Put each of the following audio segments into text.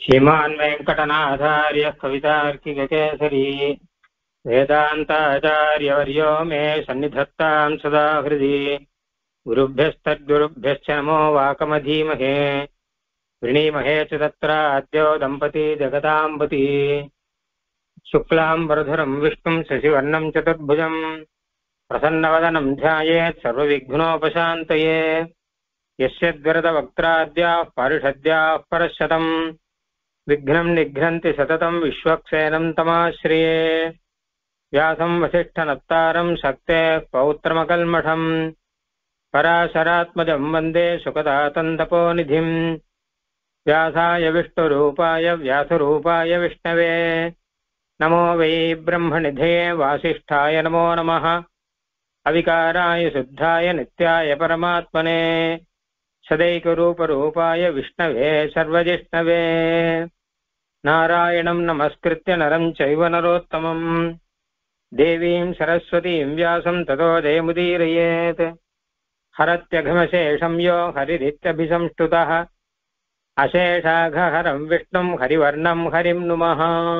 श्रीमान् वेङ्कटनाथार्य कवितार्किककेसरी वेदान्ताचार्यवर्यो मे सन्निधत्तां सदा हृदि गुरुभ्यस्तद्गुरुभ्यश्च नमो वाकमधीमहे वृणीमहे च तत्राद्यो दम्पती जगदाम्बती शुक्लां वरधरं विष्णुं शशिवर्णं चतुर्भुजं प्रसन्नवदनं ध्यायेत् सर्वविघ्नोपशान्तये यस्य द्वरदवक्त्राद्याः पारिषद्याः परशतम् विघ्नं निघ्नन्ति सततं विश्वक्सेनं तमाश्रये व्यासं वसिष्ठनप्तारं शक्तेः पौत्रमकल्मषम् पराशरात्मजं वन्दे सुखदातन्तपोनिधिं व्यासाय विष्णुरूपाय व्यासरूपाय विष्णवे नमो वै ब्रह्मनिधये वासिष्ठाय नमो नमः अविकाराय शुद्धाय नित्याय परमात्मने सदैकरूपरूपाय विष्णवे सर्वजिष्णवे नारायणं नमस्कृत्य नरं चैव नरोत्तमं देवीं सरस्वतीं व्यासं ततो जयमुदीरयेत् हरत्यघमशेषं यो हरिरित्यभिसंष्टुतः अशेषाघहरं विष्णुं हरिवर्णं हरिं नुमः।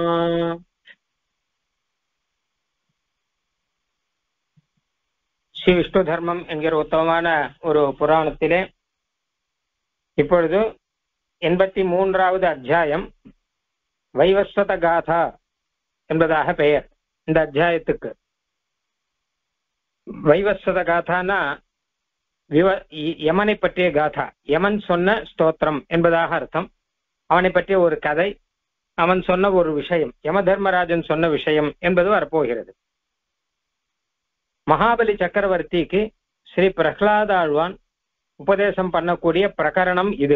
ஸ்ரீ விஷ்ணு தர்மம் என்கிற உத்தமமான ஒரு புராணத்திலே இப்பொழுது 83வது அத்தியாயம் வைவஸ்வத காதா என்பதாக பெயர். இந்த அத்தியாயத்துக்கு வைவஸ்வத காதானா யமனை பற்றிய காதா, யமன் சொன்ன ஸ்தோத்திரம் என்பதாக அர்த்தம். அவனை பற்றிய ஒரு கதை, அவன் சொன்ன ஒரு விஷயம், யம தர்மராஜன் சொன்ன விஷயம் என்பது வரப்போகிறது. மகாபலி சக்கரவர்த்திக்கு ஸ்ரீ பிரகலாதாழ்வான் உபதேசம் பண்ணக்கூடிய பிரகரணம் இது.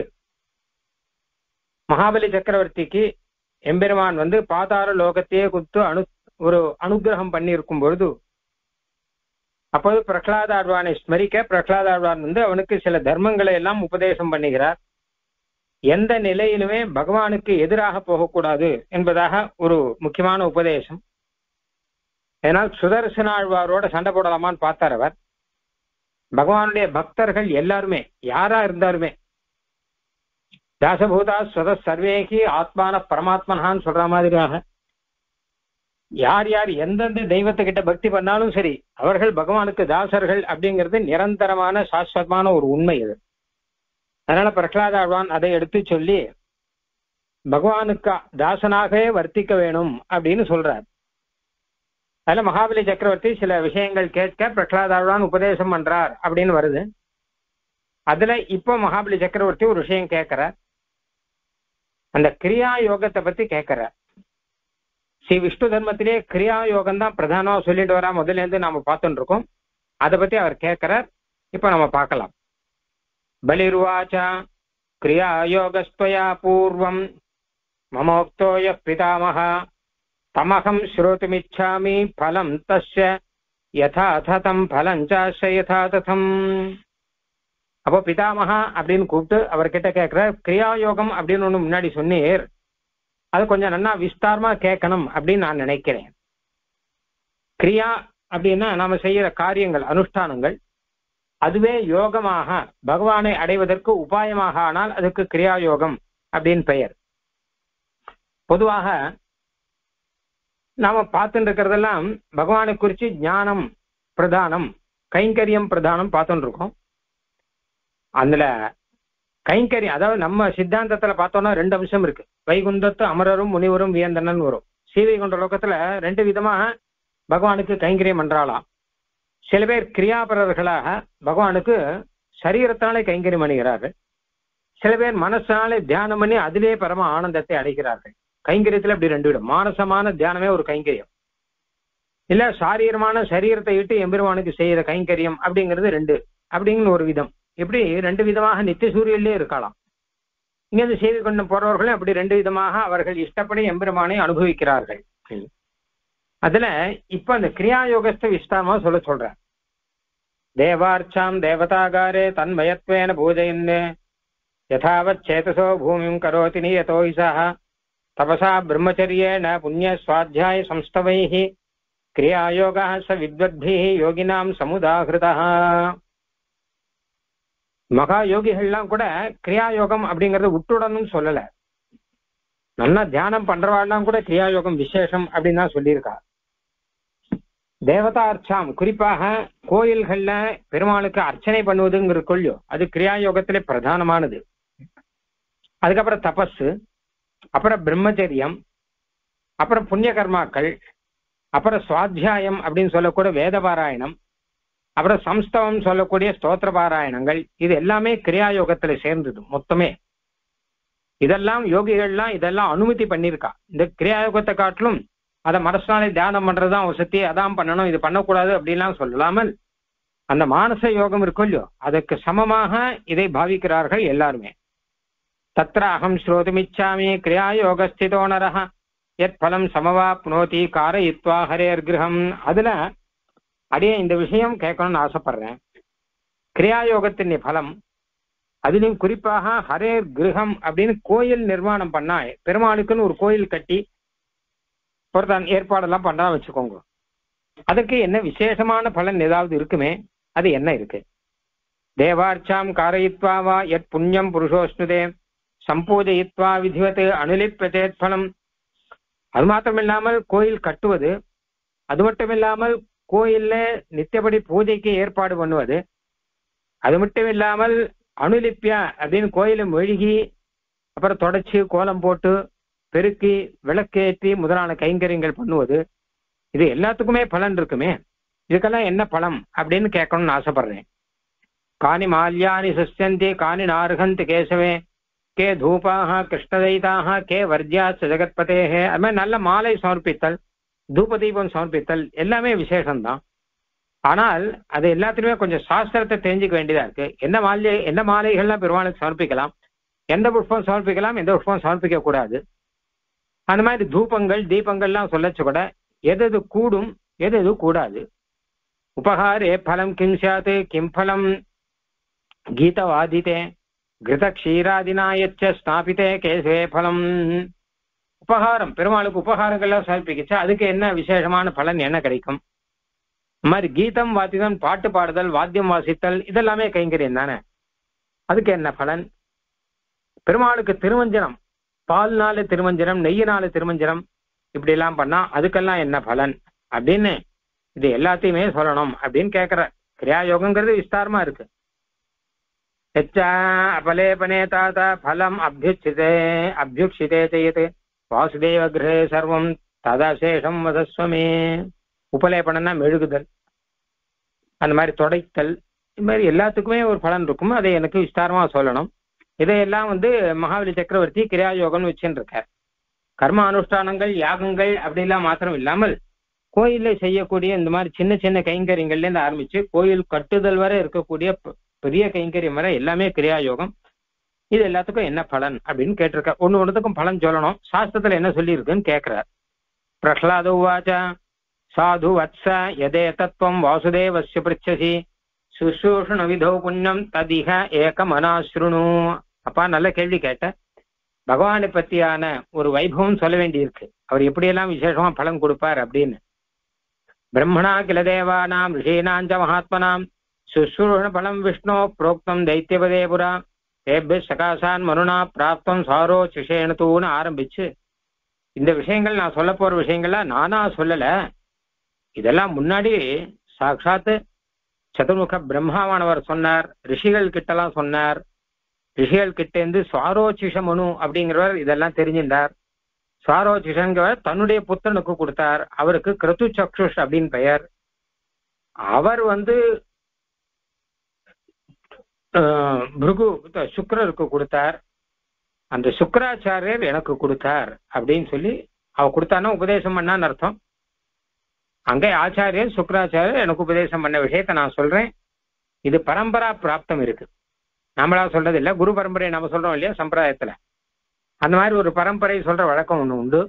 மகாபலி சக்கரவர்த்திக்கு எம்பெருமான் பாதாள லோகத்தையே குத்து ஒரு அனுகிரகம் பண்ணி இருக்கும் பொழுது அப்போது பிரகலாதாழ்வானை ஸ்மரிக்க பிரகலாதாழ்வான் அவனுக்கு சில தர்மங்களை எல்லாம் உபதேசம் பண்ணுகிறார். எந்த நிலையிலுமே பகவானுக்கு எதிராக போகக்கூடாது என்பதாக ஒரு முக்கியமான உபதேசம். அதனால் சுதர்சனாழ்வாரோட சண்டை போடலாமான்னு பார்த்தார் அவர். பகவானுடைய பக்தர்கள் எல்லாருமே யாரா இருந்தாலுமே தாசபூதா ஸ்வத சர்வேகி ஆத்மான பரமாத்மனான்னு சொல்ற மாதிரியாக யார் யார் எந்தெந்த தெய்வத்துக்கிட்ட பக்தி பண்ணாலும் சரி அவர்கள் பகவானுக்கு தாசர்கள் அப்படிங்கிறது நிரந்தரமான சாஸ்வதமான ஒரு உண்மை இது. அதனால பிரகலாதாழ்வான் அதை எடுத்து சொல்லி பகவானுக்கு தாசனாகவே வர்த்திக்க வேணும் அப்படின்னு சொல்றார். அதுல மகாபலி சக்கரவர்த்தி சில விஷயங்கள் கேட்க பிரகலாதாழ்வான் உபதேசம் பண்றார் அப்படின்னு வருது. அதுல இப்போ மகாபலி சக்கரவர்த்தி ஒரு விஷயம் கேட்கிறார். அந்த கிரியா யோகத்தை பத்தி கேட்கிறார். ஸ்ரீ விஷ்ணு தர்மத்திலே கிரியா யோகம் தான் பிரதானமா சொல்லிட்டு வரா முதல்ல இருந்து நாம பார்த்துட்டு இருக்கோம். அதை பத்தி அவர் கேட்கிறார். இப்ப நம்ம பார்க்கலாம். பலிர்வாச்சா கிரியா யோகஸ்துவயா பூர்வம் மமோக்தோய பிதாமஹ தமகம் ஸ்ரோதுமிச்சாமி பலம் தஸ்ய யதா ததம் பலஞ்சாஸ்ய யதா ததம். அப்போ பிதாமகா அப்படின்னு கூப்பிட்டு அவர்கிட்ட கேட்கிறார், கிரியா யோகம் அப்படின்னு ஒண்ணு முன்னாடி சொன்னீர், அது கொஞ்சம் நல்லா விஸ்தாரமா கேட்கணும் அப்படின்னு நான் நினைக்கிறேன். கிரியா அப்படின்னா நாம செய்யற காரியங்கள், அனுஷ்டானங்கள், அதுவே யோகமாக பகவானை அடைவதற்கு உபாயமாக ஆனால் அதுக்கு கிரியா யோகம் அப்படின்னு பெயர். பொதுவாக நாம பார்த்துட்டு இருக்கிறதெல்லாம் பகவானை குறிச்சு ஞானம் பிரதானம், கைங்கரியம் பிரதானம் பார்த்துட்டு இருக்கோம். அதுல கைங்கரியம், அதாவது நம்ம சித்தாந்தத்துல பார்த்தோம்னா 2 அம்சம் இருக்கு. வைகுண்டத்து அமரரும் முனிவரும் வியந்தனன் வரும். ஸ்ரீவைகுண்ட லோகத்துல 2 விதமாக பகவானுக்கு கைங்கரியம் பண்றாளாம். சில பேர் கிரியாபரர்களாக பகவானுக்கு சரீரத்தாலே கைங்கரியம் பண்ணுகிறார்கள். சில பேர் மனசாலே தியானம் பண்ணி அதிலே பரம ஆனந்தத்தை அடைகிறார்கள். கைங்கரியத்துல அப்படி 2 விதம். மானசமான தியானமே ஒரு கைங்கரியம், இல்ல சாரீரமான சரீரத்தை விட்டு எம்பெருமானுக்கு செய்யற கைங்கரியம் அப்படிங்கிறது 2 அப்படிங்கிற ஒரு விதம். இப்படி 2 விதமாக நித்திய சூரியன்லே இருக்கலாம். இங்க இந்த செய்தி கொண்டு போறவர்களும் அப்படி 2 விதமாக அவர்கள் இஷ்டப்படி எம்பெருமானை அனுபவிக்கிறார்கள். அதுல இப்ப அந்த கிரியா யோகத்தை விஸ்தாரமா சொல்ற. தேவார்ச்சாம் தேவதாகாரே தன்மயத்வேன பூஜயன்னு யதாவத் சேதசோ பூமிம் கரோதி நியதோ இசஹ தபசா பிரம்மச்சரியேன புண்ணிய ஸ்வாத்தியாய சம்ஸ்தவைஹி கிரியா யோகः ச வித்வத்பிஹி யோகினாம் சமுதாஹிருதः. மகா யோகிகள்லாம் கூட கிரியா யோகம் அப்படிங்கறத விட்டுடணும்னு சொல்லல. நல்லா தியானம் பண்றவாள்லாம் கூட கிரியாயோகம் விசேஷம் அப்படின்னு தான் சொல்லியிருக்கா. தேவதா அர்ச்சம், குறிப்பாக கோயில்கள்ல பெருமாளுக்கு அர்ச்சனை பண்ணுவதுங்கிற கொள்ளியோ அது கிரியாயோகத்திலே பிரதானமானது. அதுக்கப்புறம் தபஸ், அப்புறம் பிரம்மச்சரியம், அப்புறம் புண்ணிய கர்மாக்கள், அப்புறம் சுவாத்தியாயம் அப்படின்னு சொல்லக்கூடிய வேத பாராயணம், அப்புறம் சம்ஸ்தவம் சொல்லக்கூடிய ஸ்தோத்திர பாராயணங்கள், இது எல்லாமே கிரியாயோகத்துல சேர்ந்தது மொத்தமே. இதெல்லாம் யோகிகள்லாம் இதெல்லாம் அனுமதி பண்ணியிருக்கா. இந்த கிரியாயோகத்தை காட்டிலும் அதை மனசுனாலே தியானம் பண்றதுதான் வசதி, அதான் பண்ணணும், இது பண்ணக்கூடாது அப்படின்லாம் சொல்லலாமல் அந்த மானச யோகம் இருக்கும் இல்லையோ அதுக்கு சமமாக இதை பாவிக்கிறார்கள் எல்லாருமே. தத்ர அகம் ஸ்ரோதுமிச்சாமி கிரியாயோகஸ்திதோ நரஹ யத் பலம் சமவாப்னோதி காரயித்வா ஹரேர் கிரகம். அதுல அடியே இந்த விஷயம் கேட்கணும்னு ஆசைப்படுறேன். கிரியாயோகத்தின் பலம், அதுலயும் குறிப்பாக ஹரேர் கிரகம் அப்படின்னு கோயில் நிர்மாணம் பண்ணா, பெருமாளுக்குன்னு ஒரு கோயில் கட்டி ஒருத்தான் ஏற்பாடெல்லாம் பண்ணா வச்சுக்கோங்க, அதுக்கு என்ன விசேஷமான பலன் ஏதாவது இருக்குமே? அது என்ன இருக்கு? தேவார்ச்சாம் காரயித்வாவா யத் புண்ணியம் புருஷோஸ்னுதே சம்பூஜயித்வா விதிவத் அனுலிப்யதேத் பலம். அது மாத்திரம் இல்லாமல் கோயில் கட்டுவது, அது மட்டும் இல்லாமல் கோயில்ல நித்தியபடி பூஜைக்கு ஏற்பாடு பண்ணுவது, அது மட்டும் இல்லாமல் அனுலிப்பியா அப்படின்னு கோயிலை மெழுகி அப்புறம் தொடச்சி கோலம் போட்டு பெருக்கி விளக்கேற்றி முதலான கைங்கரியங்கள் பண்ணுவது, இது எல்லாத்துக்குமே பலன் இருக்குமே. இதுக்கெல்லாம் என்ன பலம் அப்படின்னு கேட்கணும்னு ஆசைப்படுறேன். காணி மால்யானி சுஷ்யந்தி காணி நார்ஹந்தி கேசவே கே தூபாக கிருஷ்ணதைதாக கே வர்ஜியா ஜெகத்பதேகே. அது மாதிரி நல்ல மாலை சமர்ப்பித்தல், தூப தீபம் சமர்ப்பித்தல் எல்லாமே விசேஷம்தான். ஆனால் அது எல்லாத்துலயுமே கொஞ்சம் சாஸ்திரத்தை தெரிஞ்சுக்க வேண்டியதா இருக்கு. என்ன மாலைகள்லாம் பெருமாளுக்கு சமர்ப்பிக்கலாம், எந்த புஷ்பம் சமர்ப்பிக்கலாம், எந்த புஷ்பம் சமர்ப்பிக்க கூடாது. அந்த மாதிரி தூபங்கள் தீபங்கள்லாம் சொல்லச்சு கூட எது எது கூடும் எது எது கூடாது. உபகாரே பலம் கிம் சாத் கிம் பலம் கீதவாதிதே கிருத க்ஷீராதினாயச்ச ஸ்நாபிதே கேசவே பலம். உபகாரம், பெருமாளுக்கு உபகாரங்கள்லாம் சமர்ப்பிக்கிச்சா அதுக்கு என்ன விசேஷமான பலன் என்ன கிடைக்கும்? இந்த மாதிரி கீதம் வாத்திதம், பாட்டு பாடுதல், வாத்தியம் வாசித்தல், இதெல்லாமே கைங்கரியம் தானே. அதுக்கு என்ன பலன்? பெருமாளுக்கு திருமஞ்சனம், பால்னால திருமஞ்சனம், நெய்யினால திருமஞ்சனம், இப்படி எல்லாம் பண்ணா அதுக்கெல்லாம் என்ன பலன் அப்படின்னு இது எல்லாத்தையுமே சொல்லணும் அப்படின்னு கேட்கிற. கிரியாயோகங்கிறது விஸ்தாரமா இருக்கு. அபலேபனே தாத்தா பலம் அபியுக்ஷிதே செய்யது வாசுதேவ கிரகே சர்வம் ததாசேஷம் வதஸ்வமே. உபலேபனம்னா மெழுகுதல், அந்த மாதிரி தொடைத்தல், இது மாதிரி எல்லாத்துக்குமே ஒரு பலன் இருக்கும். அதை எனக்கு விஸ்தாரமா சொல்லணும். இதையெல்லாம் மகாபலி சக்கரவர்த்தி கிரியாயோகம்னு வச்சுன்னு இருக்கார். கர்ம அனுஷ்டானங்கள் யாகங்கள் அப்படிலாம் மாத்திரம் இல்லாமல் கோயில செய்யக்கூடிய இந்த மாதிரி சின்ன சின்ன கைங்கரியங்கள்ல இருந்து ஆரம்பிச்சு கோயில் கட்டுதல் வரை இருக்கக்கூடிய பெரிய கைங்கரியம் வரை எல்லாமே கிரியாயோகம். இது எல்லாத்துக்கும் என்ன பலன் அப்படின்னு கேட்டிருக்கார். ஒண்ணுத்துக்கும் பலன் சொல்லணும். சாஸ்திரத்துல என்ன சொல்லி இருக்குன்னு கேட்கிறார். பிரஹ்லாத உவாச்ச சாது வத்ச யதே தத்துவம் வாசுதேவஸ்ய பிருச்சசி சுசூஷண விதோ புண்ணியம் ததிக ஏகமனாஸ்ருணு. அப்பா நல்ல கேள்வி கேட்ட. பகவானை பத்தியான ஒரு வைபவம் சொல்ல வேண்டி இருக்கு. அவர் எப்படியெல்லாம் விசேஷமா பலன் கொடுப்பார் அப்படின்னு. பிரம்மணா கில தேவானாம் ரிஷீனாஞ்ச மகாத்மனாம் சுசூஷண பலம் விஷ்ணு புரோக்தம் தைத்தியபதே புரா ஏபிய சகாசான் மனுனா பிராப்தம் சாரோ சிஷேனத்தூன்னு ஆரம்பிச்சு இந்த விஷயங்கள் நான் சொல்ல போற விஷயங்கள்லாம் நானா சொல்லல. இதெல்லாம் முன்னாடி சாட்சாத்து சதுர்முக பிரம்மாவானவர் சொன்னார். ரிஷிகள் கிட்டலாம் சொன்னார். ரிஷிகள் கிட்ட இருந்து சுவாரோச்சிஷ மனு அப்படிங்கிறவர் இதெல்லாம் தெரிஞ்சின்றார். சுவாரோச்சிஷங்கிறவர் தன்னுடைய புத்திரனுக்கு கொடுத்தார். அவருக்கு கிருத்து சக்ஷுஷ் அப்படின்னு பெயர். அவர் பிருகு சுக்கரருக்கு கொடுத்தார். அந்த சுக்கராச்சாரியர் எனக்கு கொடுத்தார் அப்படின்னு சொல்லி அவர் கொடுத்தானா உபதேசம் பண்ணான்னு அர்த்தம். அங்கே ஆச்சாரியர் சுக்கராச்சாரியர் எனக்கு உபதேசம் பண்ண விஷயத்த நான் சொல்றேன். இது பரம்பரா பிராப்தம் இருக்கு. நம்மளா சொல்றது இல்லை, குரு பரம்பரை நம்ம சொல்றோம் இல்லையா சம்பிரதாயத்துல. அந்த மாதிரி ஒரு பரம்பரை சொல்ற வழக்கம் ஒண்ணு உண்டு.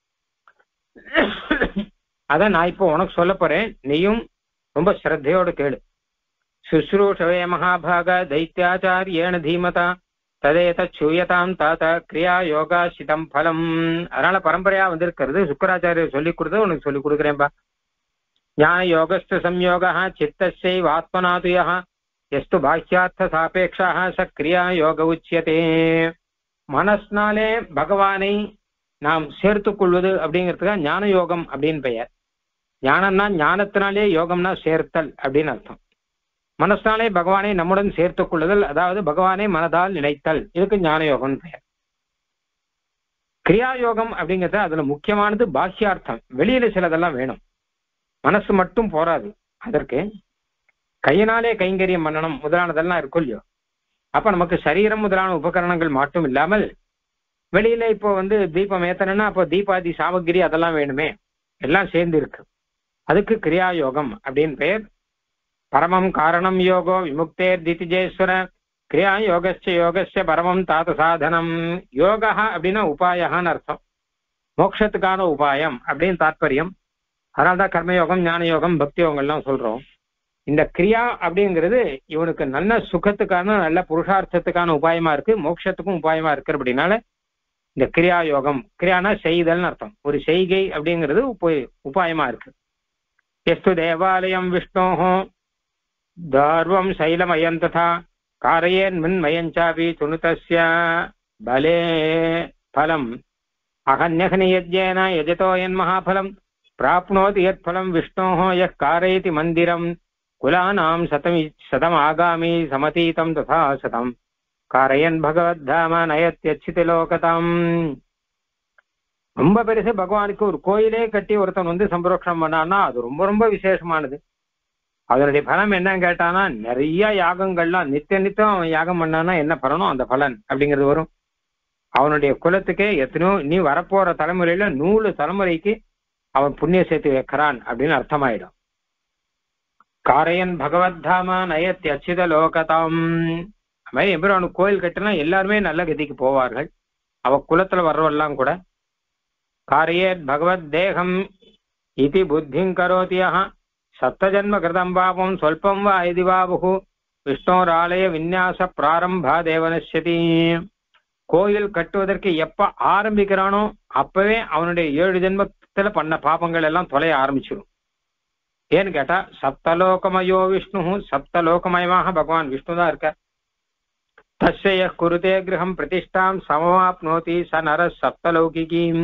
அத நான் இப்போ உனக்கு சொல்ல போறேன். நீயும் ரொம்ப ஸ்ரத்தையோடு கேளு. சுஸ்ரூஷவே மகாபாக தைத்தியாச்சாரியேன தீமதா ததேத சூயதாம் தாத்தா கிரியா யோகா சிதம் பலம். அதனால பரம்பரையா வந்திருக்கிறது. சுக்கராச்சாரியர் சொல்லிக் கொடுத்து உனக்கு சொல்லிக் கொடுக்குறேன்பா. ஞான யோகஸ்து சம்யோகா சித்தஸ்யைவ ஆத்மநாதுயா எஸ்து பாஹ்யார்த்த சாபேக்ஷா ச கிரியா யோக உச்சியதே. மனஸ்னாலே பகவானை நாம் சேர்த்து கொள்வது அப்படிங்கிறதுக்காக ஞான யோகம் அப்படின்னு பெயர். ஞானம்னா ஞானத்தினாலே, யோகம்னா சேர்த்தல் அப்படின்னு அர்த்தம். மனசாலே பகவானை நம்முடன் சேர்த்துக் கொள்ளுதல், அதாவது பகவானை மனதால் நினைத்தல், இதுக்கு ஞான யோகம் பெயர். கிரியா யோகம் அப்படிங்கிறது அதுல முக்கியமானது பாஹ்யார்த்தம். வெளியில சிலதெல்லாம் வேணும், மனசு மட்டும் போராது. அதற்கு கையினாலே கைங்கரியம் பண்ணணும் முதலானதெல்லாம் இருக்கும் இல்லையோ. அப்ப நமக்கு சரீரம் முதலான உபகரணங்கள் மட்டும் இல்லாமல் வெளியில இப்போ தீபம் ஏத்தணும்னா அப்போ தீபாதி சாமகிரி அதெல்லாம் வேணுமே, எல்லாம் சேர்ந்து இருக்கு. அதுக்கு கிரியா யோகம் அப்படின்னு பெயர். பரமம் காரணம் யோகோ விமுக்தேர் திதிஜேஸ்வர கிரியா யோகஸ்ய யோகஸ்ய பரமம் தாத சாதனம். யோகா அப்படின்னா உபாயகான்னு அர்த்தம், மோட்சத்துக்கான உபாயம் அப்படின்னு தாற்பயம். அதனால்தான் கர்மயோகம், ஞான யோகம், பக்தி யோகம்லாம் சொல்றோம். இந்த கிரியா அப்படிங்கிறது இவனுக்கு நல்ல சுகத்துக்கான, நல்ல புருஷார்த்தத்துக்கான உபாயமா இருக்கு, மோட்சத்துக்கும் உபாயமா இருக்கு. அப்படின்னால இந்த கிரியா யோகம், கிரியானா செய்தல்னு அர்த்தம், ஒரு செய்கை அப்படிங்கிறது உபாயமா இருக்கு. எஸ்து தேவாலயம் விஷ்ணோஹோ தார்வம் சைலமயம் ததா காரையேன் மின்மயஞ்சாபி துணுதஸ்ய பலே பலம் அகன்யகனி யஜ்யேன யஜதோ யன்மஹாபலம் பிராப்னோதி யத் பலம் விஷ்ணோஹோ யः காரயதி மந்திரம் குலானாம் சதம் ஆகாமி சமதீதம் ததா சதம் காரையன் பகவத்தாம நயத்யச்சிதி லோகதாம். ரொம்ப பெருசு. பகவானுக்கு ஒரு கோயிலே கட்டி ஒருத்தன் சம்பரோக்ஷம் பண்ணான்னா அது ரொம்ப ரொம்ப விசேஷமானது. அதனுடைய பலம் என்னன்னு கேட்டானா, நிறைய யாகங்கள்லாம் நித்தியம் அவன் யாகம் பண்ணானா என்ன பலனும் அந்த பலன் அப்படிங்கிறது வரும். அவனுடைய குலத்துக்கே எத்தனையோ நீ வரப்போற தலைமுறையில 100 தலைமுறைக்கு அவன் புண்ணிய சேர்த்து வைக்கிறான் அப்படின்னு அர்த்தமாயிடும். காரையன் பகவத்தாமா நயத்தி அச்சித லோகதாம். அது மாதிரி எப்படி அவனுக்கு கோயில் கட்டினா எல்லாருமே நல்ல கதிக்கு போவார்கள், அவ குலத்துல வர்றவெல்லாம் கூட. காரையேத் பகவத் தேகம் இதி புத்திங் கரோதியா சப்தஜன்ம கிருதம் பாபம் சொல்பம் வா இது பாபு விஷ்ணோராலய விநியாச பிராரம்பா தேவனஸ்யதி. கோயில் கட்டுவதற்கு எப்ப ஆரம்பிக்கிறானோ அப்பவே அவனுடைய 7 ஜென்மத்துல பண்ண பாபங்கள் எல்லாம் தொலைய ஆரம்பிச்சிடும். ஏன்னு கேட்டா சப்தலோகமயோ விஷ்ணு, சப்தலோகமயமாக பகவான் விஷ்ணு தான் இருக்க. தஸ்ய குருதே கிரகம் பிரதிஷ்டாம் சமமாப்னோதி ச நர சப்தலௌகிகீம்.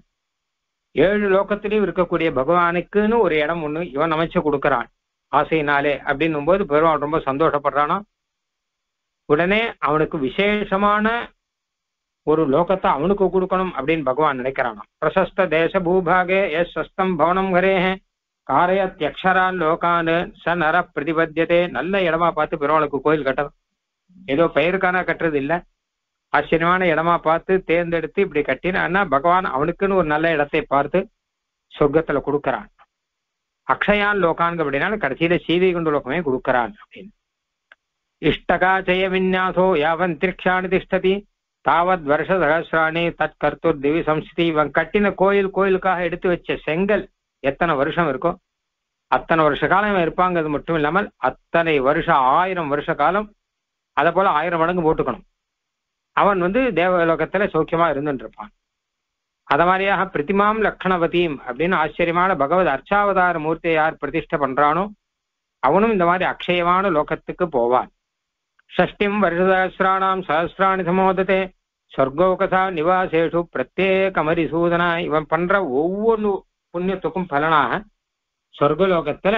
7 லோகத்திலையும் இருக்கக்கூடிய பகவானுக்குன்னு ஒரு இடம் ஒண்ணு இவன் அமைச்சு கொடுக்கறான் ஆசையினாலே அப்படின்னும் போது பெருமாள் ரொம்ப சந்தோஷப்படுறானா. உடனே அவனுக்கு விசேஷமான ஒரு லோகத்தை அவனுக்கு கொடுக்கணும் அப்படின்னு பகவான் நினைக்கிறானா. பிரசஸ்த தேச பூபாகே எஸ் சஸ்தம் பவனம் ஹரேஹ காரயத்யக்ஷரான் லோகான் ச நர பிரதிபத்தியதே. நல்ல இடமா பார்த்து பெருமாளுக்கு கோயில் கட்டணும். ஏதோ பெயருக்கான கட்டுறது இல்லை, ஆச்சரியமான இடமா பார்த்து தேர்ந்தெடுத்து இப்படி கட்டினா பகவான் அவனுக்குன்னு ஒரு நல்ல இடத்தை பார்த்து சொர்க்கத்துல கொடுக்கறான். அக்ஷயான் லோகான் அப்படின்னா கடைசியில சீதைகுண்ட லோகமே கொடுக்கறான் அப்படின்னு. இஷ்டகாச்சய விநியாசோ யாவன் திரிக்ஷாணி திஷ்டதி தாவத் வருஷ சகசிராணி தத் கர்த்தூர் திவி சம்ஸ்தி. இவன் கட்டின கோயிலுக்காக எடுத்து வச்ச செங்கல் எத்தனை வருஷம் இருக்கோ அத்தனை வருஷ காலம் இவன் இருப்பாங்க. அது மட்டும் இல்லாமல் அத்தனை வருஷம் 1000 வருஷ காலம் அதை போல 1000 மடங்கு போட்டுக்கணும். அவன் தேவலோகத்துல சௌக்கியமா இருந்துட்டு இருப்பான். அத மாதிரியாக பிரதிமாம் லக்ஷணவதீம் அப்படின்னு ஆச்சரியமான பகவத் அர்ச்சாவதார மூர்த்தியை யார் பிரதிஷ்டை பண்றானோ அவனும் இந்த மாதிரி அக்ஷயமான லோகத்துக்கு போவான். ஷஷ்டிம் வருஷசஹஸ்ராணாம் சஹஸ்ராணி சமோதத்தே சொர்க்கோகசா நிவாசேஷு பிரத்யேக மரிசூதனா. இவன் பண்ற ஒவ்வொரு புண்ணியத்துக்கும் பலனாக சொர்க்கலோகத்துல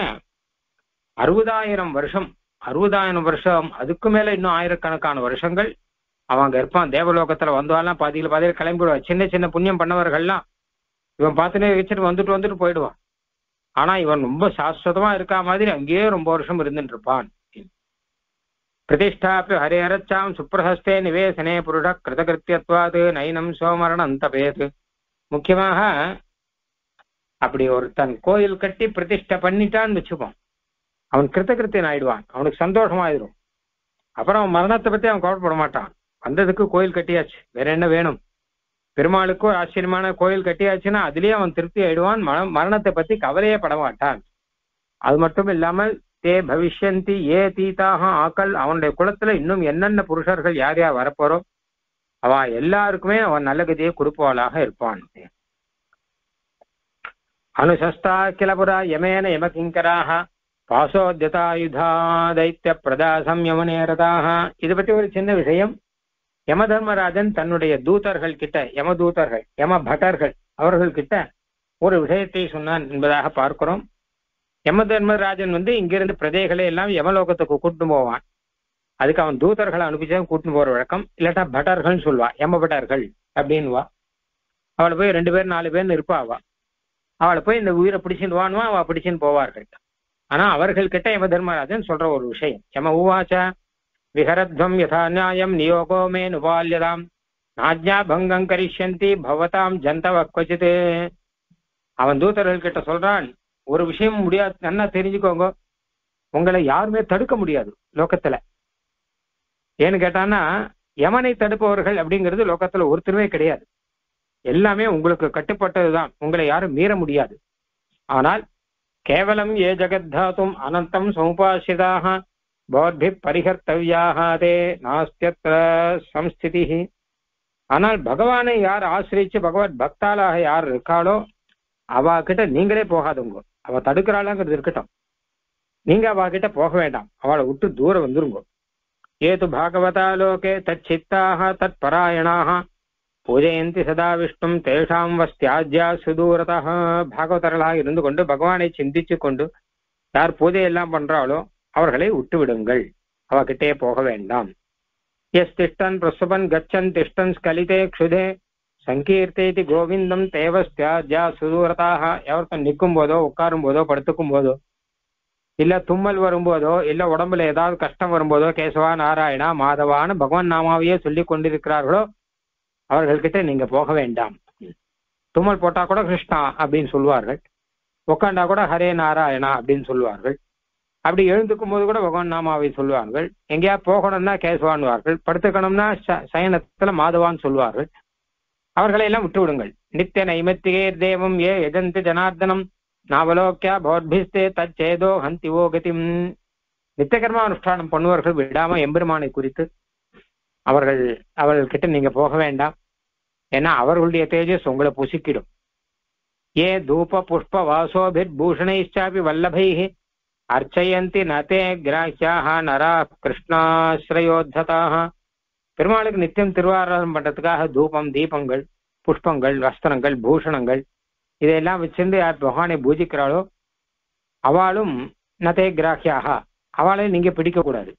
60,000 வருஷம், 60,000 வருஷம், அதுக்கு மேல இன்னும் ஆயிரக்கணக்கான வருஷங்கள் அவங்க இருப்பான். தேவலோகத்துல வந்தாலும் பாதியில கிளம்பிடுவான். சின்ன சின்ன புண்ணியம் பண்ணவர்கள்லாம் இவன் பார்த்துனே வச்சுட்டு வந்துட்டு போயிடுவான். ஆனா இவன் ரொம்ப சாஸ்வதமா இருக்கா மாதிரி அங்கேயே ரொம்ப வருஷம் இருந்துட்டு இருப்பான். பிரதிஷ்டாப்பி ஹரிஹரச்சாம் சுப்ரஹஸ்தே நிவேசனே புருட கிருதகிருத்தியத்வாது நைனம் சோமரணம் தபேது. முக்கியமாக அப்படி ஒருத்தன் கோயில் கட்டி பிரதிஷ்டை பண்ணிட்டான்னு வச்சுப்போம், அவன் கிருத்தகிருத்தியன் ஆயிடுவான், அவனுக்கு சந்தோஷமாயிடும். அப்புறம் அவன் மரணத்தை பத்தி அவன் கவலைப்பட மாட்டான். வந்ததுக்கு கோயில் கட்டியாச்சு, வேற என்ன வேணும். பெருமாளுக்கு ஒரு ஆச்சரியமான கோயில் கட்டியாச்சுன்னா அதுலயே அவன் திருப்தி ஆயிடுவான். மரணத்தை பத்தி கவலையே பட மாட்டான். அது மட்டும் இல்லாமல் தே பவிஷ்யந்தி ஏ தீதாக ஆக்கள், அவனுடைய குலத்துல இன்னும் என்னென்ன புருஷர்கள் யார் யார் வரப்போறோம் அவன் எல்லாருக்குமே அவன் நல்ல கதியை கொடுப்பவளாக இருப்பான். அனுசஸ்தா கிளபுரா யமேன யமகிங்கராக பாசோத்யதாயுதா தைத்திய பிரதா சம்யமனேரதாக. இதை பத்தி ஒரு சின்ன விஷயம். யம தர்மராஜன் தன்னுடைய தூதர்கள் கிட்ட, யம தூதர்கள், யம பட்டர்கள் அவர்கள் கிட்ட ஒரு விஷயத்தை சொன்னான் என்பதாக பார்க்கிறோம். யம தர்மராஜன் இங்கிருந்து பிரஜைகளை எல்லாம் யமலோகத்துக்கு கூட்டிட்டு போவான். அதுக்கு அவன் தூதர்களை அனுப்பிச்சா கூட்டின்னு போற வழக்கம். இல்லாட்டா பட்டர்கள் சொல்வா, யம பட்டர்கள் அப்படின்வா. அவளை போய் 2 பேர் 4 பேர்னு இருப்பா. அவளை போய் இந்த உயிரை பிடிச்சின்னு வானுவா, அவ பிடிச்சின்னு போவார்கள். ஆனா அவர்கள் கிட்ட யம தர்மராஜன் சொல்ற ஒரு விஷயம், யம உவாச்ச விஹரத்வம் யதா நியாயம் நியோகோ மே நுபால்யதாம் நாஜ்ஞா பங்கம் கரிஷ்யந்தி பவதாம் ஜந்தவ க்வசித். அவன் தூதர்கள் கிட்ட சொல்றான், ஒரு விஷயம் முடியாது, நல்லா தெரிஞ்சுக்கோங்க, உங்களை யாருமே தடுக்க முடியாது லோகத்துல. ஏன்னு கேட்டான்னா, யமனை தடுப்பவர்கள் அப்படிங்கிறது லோகத்துல ஒருத்தருமே கிடையாது. எல்லாமே உங்களுக்கு கட்டுப்பட்டதுதான், உங்களை யாரும் மீற முடியாது. ஆனால் கேவலம் ஏ ஜகத்தாத்தும் அனந்தம் சமுபாசிதாக பவத்பி பரிஹர்த்தவ்யாக தே நாஸ்தியத்ர சம்ஸ்திதி. ஆனால் பகவானை யார் ஆசிரிச்சு பகவத் பக்தாளாக யார் இருக்காளோ அவ கிட்ட நீங்களே போகாதுங்க. அவ தடுக்கிறாளாங்கிறது இருக்கட்டும், நீங்க அவ கிட்ட போக வேண்டாம், அவளை விட்டு தூரம் வந்துருங்க. ஏது பாகவதா லோகே தச்சித்தாக தத் பராயணாக பூஜயந்தி சதா விஷ்ணும் தேஷாம் வஸ்தியாஜ்யா சுதூரதா. பாகவதர்களாக இருந்து கொண்டு பகவானை சிந்திச்சு கொண்டு யார் பூஜையெல்லாம் பண்றாளோ அவர்களை விட்டு விடுங்கள், அவகிட்டே போக வேண்டாம். எஸ் திஷ்டன் பிரசுபன் கச்சன் திஷ்டன் ஸ்கலிதே க்ஷுதே சங்கீர்த்தேதி கோவிந்தம் தேவஸ்தியாஜ்யா சுதூரதாக. எவர்த்தன் நிற்கும் போதோ உட்காரும் போதோ படுத்துக்கும் போதோ இல்ல தும்மல் வரும்போதோ இல்ல உடம்புல ஏதாவது கஷ்டம் வரும்போதோ கேசவா நாராயணா மாதவான்னு பகவான் நாமாவையே சொல்லி கொண்டிருக்கிறார்களோ அவர்கள்கிட்ட நீங்க போக வேண்டாம். தும்மல் போட்டா கூட கிருஷ்ணா அப்படின்னு சொல்லுவார்கள், உட்காண்டா கூட ஹரே நாராயணா அப்படின்னு சொல்லுவார்கள், அப்படி எழுந்துக்கும் போது கூட பகவான் நாமாவை சொல்லுவார்கள், எங்கேயா போகணும்னா கேசவான்வார்கள், படுத்துக்கணும்னா சயனத்துல மாதவான்னு சொல்லுவார்கள். அவர்களை எல்லாம் விட்டு விடுங்கள். நித்திய நைமத்திகே தேவம் ஏ எஜந்தி ஜனார்தனம் நாவலோக்கியா பௌர்பிஸ்தே தச்சேதோ ஹந்திவோ கதிம். நித்தியகர்மா அனுஷ்டானம் பண்ணுவார்கள் விடாம எம்பெருமானை குறித்து அவர்கள்கிட்ட நீங்க போக வேண்டாம். ஏன்னா அவர்களுடைய தேஜஸ் உங்களை புசிக்கிடும். ஏ தூப புஷ்ப வாசோபிர் பூஷணைச்சாபி வல்லபை அர்ச்சயந்தி நதே கிராஹ்யாக நரா கிருஷ்ணாஸ்ரயோத்ததாக. பெருமாளுக்கு நித்தியம் திருவாராதனம் பண்றதுக்காக தூபம் தீபங்கள் புஷ்பங்கள் வஸ்திரங்கள் பூஷணங்கள் இதையெல்லாம் வச்சிருந்து யார் பகவானை பூஜிக்கிறாளோ அவளும் நதே கிராஹ்யாக, அவளை நீங்க பிடிக்க கூடாது.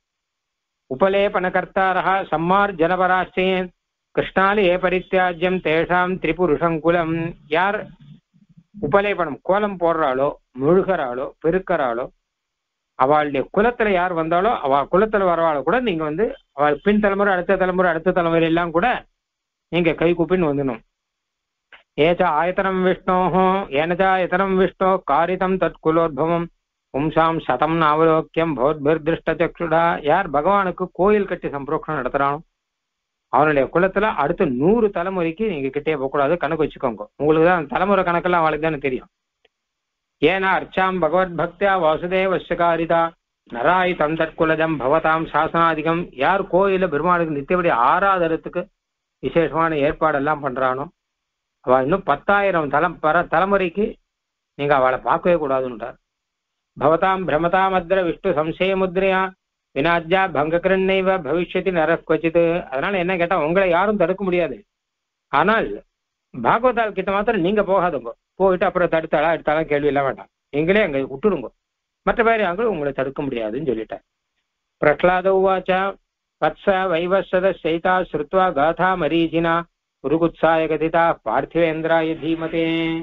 உபலேபனகர்த்தாரா சம்மார் ஜனபராச்சேன் கிருஷ்ணாலி ஏ பரித்தியாஜ்யம் தேஷாம் திரிபுருஷங்குலம். யார் உபலேபனம் கோலம் போடுறாளோ முழுகிறாளோ பெருக்கிறாளோ அவளுடைய குலத்துல யார் வந்தாலோ அவ குலத்துல வரவாளோ கூட நீங்க அவள் பின் தலைமுறை அடுத்த தலைமுறை எல்லாம் கூட நீங்க கை கூப்பின்னு வந்துடணும். ஏச்ச ஆயத்தனம் விஷ்ணோ ஏனச்சா ஆயத்தனம் விஷ்ணோ காரிதம் தத் குலோத்பவம் பும்சாம் சதம் நாவலோக்கியம் பௌத்பிர் திருஷ்ட சக்ஷுடா. யார் பகவானுக்கு கோயில் கட்டி சம்பரோக்ஷம் நடத்துறானோ அவனுடைய குலத்துல அடுத்த 100 தலைமுறைக்கு நீங்க கிட்டே போகக்கூடாது. கணக்கு வச்சுக்கோங்க, உங்களுக்கு தான் தலைமுறை கணக்கெல்லாம் அவளுக்கு தானே தெரியும். ஏன்னா அர்ச்சாம் பகவத் பக்தியா வாசுதேவஸ்யகாரிதா நராய் தந்தற்குலஜம் பவதாம் சாசனாதிகம். யார் கோயில பெருமாளுக்கு நித்தியபடி ஆராதனத்துக்கு விசேஷமான ஏற்பாடெல்லாம் பண்றானோ அவ இன்னும் 10,000 தலைமுறைக்கு நீங்க அவளை பார்க்கவே கூடாதுன்றார். பவதாம் பிரமதாமத்ர விஷ்ணு சம்சய முத்ரையா வினாஜ்யா பங்ககிருண்ணைவ பவிஷ்யத்தி நரக்வச்சித். அதனால என்ன கேட்டா உங்களை யாரும் தடுக்க முடியாது. ஆனால் பாகவதால் கிட்ட மாத்திரம் நீங்க போகாதுங்க. போயிட்டு அப்புறம் எடுத்தாலும் கேள்வி எல்லாம் வேண்டாம், நீங்களே அங்க விட்டுடுங்க. மற்ற பேர் யாங்களும் உங்களை தடுக்க முடியாதுன்னு சொல்லிட்டார். பிரஹ்லாத உவாச்சா வத்ச வைவசத சைதா ஸ்ருத்வா காதா மரீஜினா உருகுத்சாய கதிதா பார்த்திவேந்திராய தீமதே.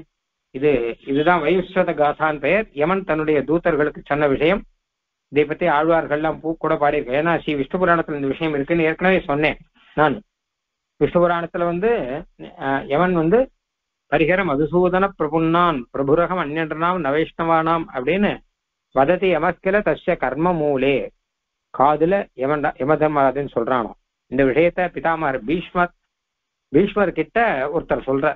இதுதான் வைவஸ்வத காதான் பெயர். யமன் தன்னுடைய தூதர்களுக்கு சொன்ன விஷயம். இதை பத்தி ஆழ்வார்கள்லாம் கூட பாடியிருக்கேன். ஏன்னா ஸ்ரீ விஷ்ணு புராணத்துல இந்த விஷயம் இருக்குன்னு ஏற்கனவே சொன்னேன் நான். விஷ்ணு புராணத்துல யமன் பரிகர மதுசூதன பிரபுன்னான் பிரபுரகம் அந்நியன்றாம் நவைஷ்ணவானாம் அப்படின்னு வததி யமஸ்கில தஸ்ய கர்ம மூலே. காதுல யமதர்மராஜன் சொல்றானோ இந்த விஷயத்த பிதாமகர் பீஷ்மர் கிட்ட ஒருத்தர் சொல்ற.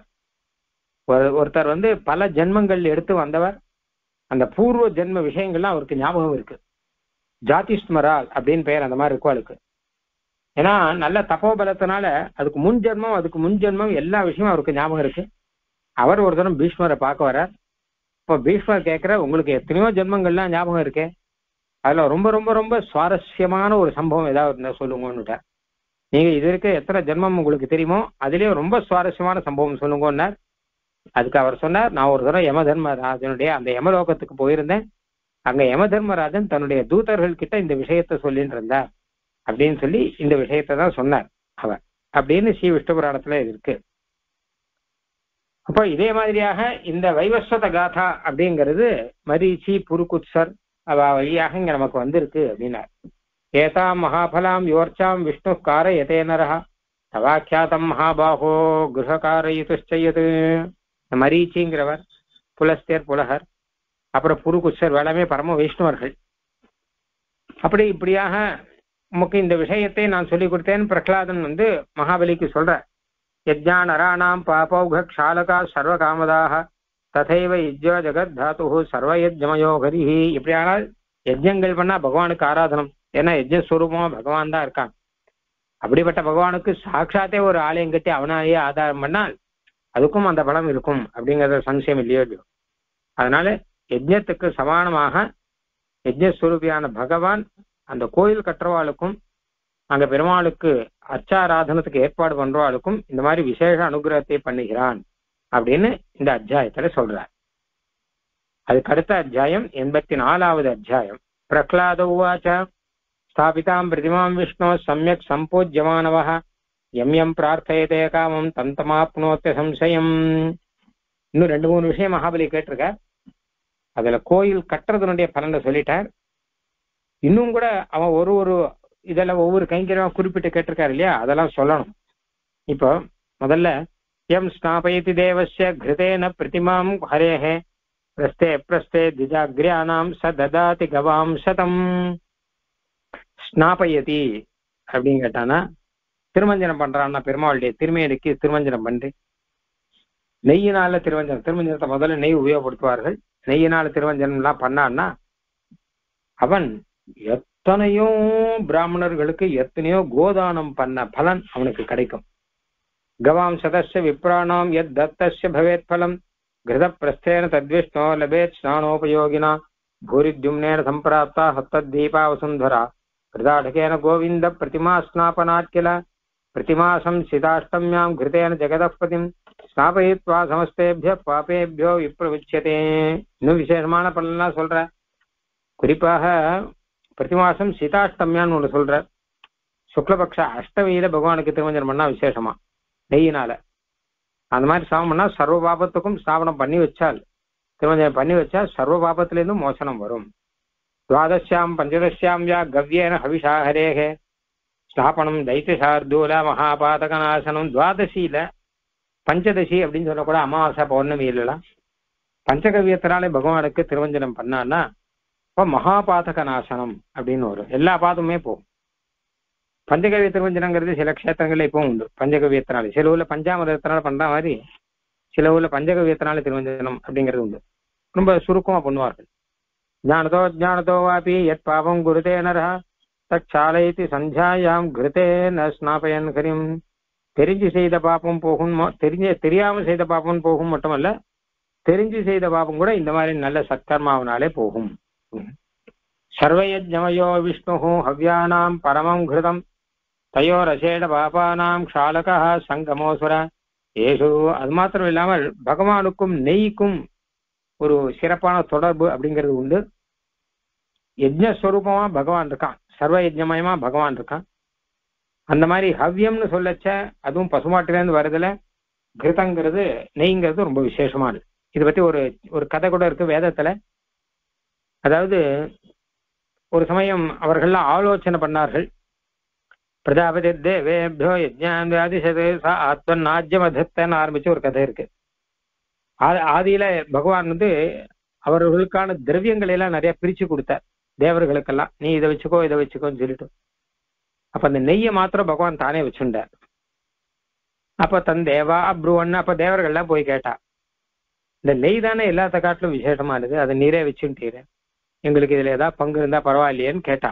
ஒருத்தர் பல ஜென்மங்கள் எடுத்து வந்தவர். அந்த பூர்வ ஜென்ம விஷயங்கள்லாம் அவருக்கு ஞாபகம் இருக்கு. ஜாதிஸ்மரால் அப்படின்னு பெயர் அந்த மாதிரி இருக்கும் அவளுக்கு. ஏன்னா நல்ல தப்போபலத்தினால அதுக்கு முன் ஜென்மம் எல்லா விஷயமும் அவருக்கு ஞாபகம் இருக்கு. அவர் ஒரு தரம் பீஷ்மரை பார்க்க வர்றார். இப்போ பீஷ்மர் கேட்கிற உங்களுக்கு எத்தனையோ ஜென்மங்கள்லாம் ஞாபகம் இருக்கே, அதுல ரொம்ப ரொம்ப ரொம்ப சுவாரஸ்யமான ஒரு சம்பவம் ஏதாவது இருந்தா சொல்லுங்கன்னுட்டார். நீங்க இது இருக்க எத்தனை ஜென்மம் உங்களுக்கு தெரியுமோ அதுலயும் ரொம்ப சுவாரஸ்யமான சம்பவம் சொல்லுங்கன்னார். அதுக்கு அவர் சொன்னார், நான் ஒரு தடவை யம தர்மராஜனுடைய அந்த யமலோகத்துக்கு போயிருந்தேன். அங்க யம தர்மராஜன் தன்னுடைய தூதர்கள் கிட்ட இந்த விஷயத்த சொல்லிட்டு இருந்தார் அப்படின்னு சொல்லி இந்த விஷயத்தை தான் சொன்னார் அவர் அப்படின்னு ஸ்ரீ விஷ்ணு புராணத்துல இருக்கு. அப்போ இதே மாதிரியாக இந்த வைவஸ்வத காதா அப்படிங்கிறது மரீச்சி புருகுத்சர் அவ வழியாக இங்க நமக்கு வந்திருக்கு அப்படின்னார். ஏதாம் மகாபலாம் யோர்ச்சாம் விஷ்ணு காரயதே நரஹ தவாக்கியாதம் மகாபாகோ கிரகாரயுதுச்சயது. மரீச்சிங்கிறவர், புலஸ்தேர் புலகர், அப்புறம் புருகுத்சர் எல்லாமே பரம வைஷ்ணவர்கள். அப்படி இப்படியாக உமக்கு இந்த விஷயத்தை நான் சொல்லி கொடுத்தேன். பிரகலாதன் மகாபலிக்கு சொல்ற, யஜ்ஞா நராணாம் பாபௌக க்ஷாலகா சர்வ காமதாக ததைவ யஜ்ஜோ ஜெகத் தாத்து சர்வ யஜ்ஜமயோ கரிஹி. இப்படியானால் யஜ்ஞங்கள் பண்ணா பகவானுக்கு ஆராதனம். ஏன்னா யஜ்ஞஸ்வரூபமா பகவான் தான் இருக்கான். அப்படிப்பட்ட பகவானுக்கு சாட்சாத்தே ஒரு ஆலயம் கட்டி அவனாலேயே ஆதாரம் பண்ணால் அதுக்கும் அந்த பலம் இருக்கும் அப்படிங்கறத சம்சயம் இல்லையோ இல்லையோ. அதனால யஜ்ஞத்துக்கு சமானமாக யஜ்ஞஸ்வரூபியான பகவான் அந்த கோயில் கட்டுறவாளுக்கும் அங்க பெருமாளுக்கு அர்ச்சாராதனத்துக்கு ஏற்பாடு பண்றவாளுக்கும் இந்த மாதிரி விசேஷ அனுகிரகத்தை பண்ணுகிறான் அப்படின்னு இந்த அத்தியாயத்துல சொல்றார். அதுக்கு அடுத்த அத்தியாயம் 84வது அத்தியாயம். பிரகலாத உவாச்ச ஸ்தாபிதாம் பிரதிமாம் விஷ்ணு சமயக் சம்போஜ்யமானவஹ எம் எம் பிரார்த்தயதே காமம் தந்தமாப்னோத்த சம்சயம். இன்னும் 2-3 விஷயம் மகாபலி கேட்டிருக்க. அதுல கோயில் கட்டுறதுனுடைய பலனை சொல்லிட்டார். இன்னும் கூட அவன் ஒரு இதெல்லாம் ஒவ்வொரு கைங்கரியமா குறிப்பிட்டு கேட்டிருக்காரு இல்லையா, அதெல்லாம் சொல்லணும். இப்போ முதல்ல எம் ஸ்நாபயதி தேவஸ்ய கிருதேன பிரதிமாம் ஹரேஹே பிரஸ்தே பிரஸ்தே திஜாக்ரியானாம் ச ததாதி கவாம் சதம். ஸ்நாபயதி அப்படின்னு கேட்டானா திருமஞ்சனம் பண்றான்னா பெருமாளுடைய திருமேனிக்கு திருமஞ்சனம் பண்றி நெய்யினால திருமஞ்சனத்தை முதல்ல நெய் உபயோகப்படுத்துவார்கள். நெய்யினால திருமஞ்சனம் எல்லாம் பண்ணான்னா அவன் எத்தனையோ பிராமணர்களுக்கு எத்தனையோ கோதானம் பண்ண பலன் அவனுக்கு கிடைக்கும். கவாம் சதஸ்ய விப்ராணாம் எத் தத்தஸ்ய பவேத் பலம் கிருத பிரஸ்தேன தத்விஷ்ணோ லபேத் ஸ்நானோபயோகினா பூரித்யும்னேன சம்பிராப்தா ஹத்தத் தீபா வசுந்தரா கிருதாடகேன கோவிந்த பிரதிமா ஸ்நாபனாத் கில பிரதிமாசம் சிதாஷ்டமியாம் கிருதேன ஜெகதபதிம் ஸ்நாபயித்வா சமஸ்தேபிய பாபேபியோ விப்ரவிச்சதே. இன்னும் விசேஷமான பலன்லாம் சொல்ற. குறிப்பாக பிரதிமாசம் சீதாஷ்டமியான்னு ஒன்று சொல்ற. சுக்லபக்ஷ அஷ்டமியில பகவானுக்கு திருமஞ்சனம் பண்ணா விசேஷமா நெய்யினால. அந்த மாதிரி ஸ்நாபம் பண்ணா சர்வ பாபத்துக்கும் ஸ்நாபனம் பண்ணி வச்சால், திருமஞ்சனம் பண்ணி வச்சா சர்வ பாபத்திலிருந்தும் மோசனம் வரும். துவாதசியாம் பஞ்சதசியாம் யா கவ்யேன ஹவிஷா ஹரேஹே ஸ்நாபனம் தைத்தியசார்தூல மகாபாதகநாசனம். துவாதசியில பஞ்சதசி அப்படின்னு சொல்லக்கூட அமாவாசை பௌர்ணமியிலாம் பஞ்சகவியத்தினாலே பகவானுக்கு திருமஞ்சனம் பண்ணான்னா இப்போ மகாபாதக நாசனம் அப்படின்னு வரும். எல்லா பாதமுமே போகும். பஞ்சகவிய திருமஞ்சனங்கிறது சில க்ஷேத்திரங்கள்ல இப்போ உண்டு. பஞ்சகவியத்தினாலே சில ஊர்ல பஞ்சாமிரத்தினால பண்ற மாதிரி சில ஊர்ல பஞ்சகவியத்தினாலே திருமஞ்சனம் அப்படிங்கிறது உண்டு. ரொம்ப சுருக்கமா பண்ணுவார்கள். ஜானதோ வாபி யத் பாவம் குருதே நரஹ தச்சாலயதி சந்தியாயாம் கிருதே ந ஸ்நாபயன் ஹரிம். தெரிஞ்சு செய்த பாப்பம் போகும், தெரியாம செய்த பாப்பம் போகும் மட்டுமல்ல, தெரிஞ்சு செய்த பாப்பம் கூட இந்த மாதிரி நல்ல சத்கர்மாவனாலே போகும். சர்வயஜ்ஞமயோ விஷ்ணு ஹவ்யானாம் பரமம் கிருதம் தயோ ரசேட பாபானாம் க்ஷாலகா சங்கமோசுர ஏஷு. அது மாத்திரம் இல்லாமல் பகவானுக்கும் நெய்க்கும் ஒரு சிறப்பான தொடர்பு அப்படிங்கிறது உண்டு. யஜ்ஞஸ்வரூபமா பகவான் இருக்கான், சர்வ யஜ்ஞமயமா பகவான் இருக்கான். அந்த மாதிரி ஹவ்யம்னு சொல்லச்ச அதுவும் பசுமாட்டிலேருந்து வருதுல கிருதங்கிறது நெய்ங்கிறது ரொம்ப விசேஷமானது. இதை பத்தி ஒரு கதை கூட இருக்கு வேதத்துல. அதாவது ஒரு சமயம் அவர்கள்லாம் ஆலோசனை பண்ணார்கள். பிரஜாபதி தேவேபியோ யஜ்ஞாதிசதே ஆத்மன் நாஜ்யமதத்தன்னு ஆரம்பிச்சு ஒரு கதை இருக்கு. ஆதியில பகவான் அவர்களுக்கான திரவியங்களை எல்லாம் நிறைய பிரிச்சு கொடுத்தார் தேவர்களுக்கெல்லாம். நீ இதை வச்சுக்கோ இதை வச்சுக்கோன்னு சொல்லிட்டு. அப்ப அந்த நெய்யை மாத்திரம் பகவான் தானே வச்சுட்டார். அப்ப தன் தேவா அப்ருவன் அப்ப தேவர்கள்லாம் போய் கேட்டா, இந்த நெய் தானே எல்லாத்த காட்டிலும் விசேஷமானது, அதை நீரே வச்சுட்டீரு, எங்களுக்கு இதுல ஏதாவது பங்கு இருந்தா பரவாயில்லையேன்னு கேட்டா.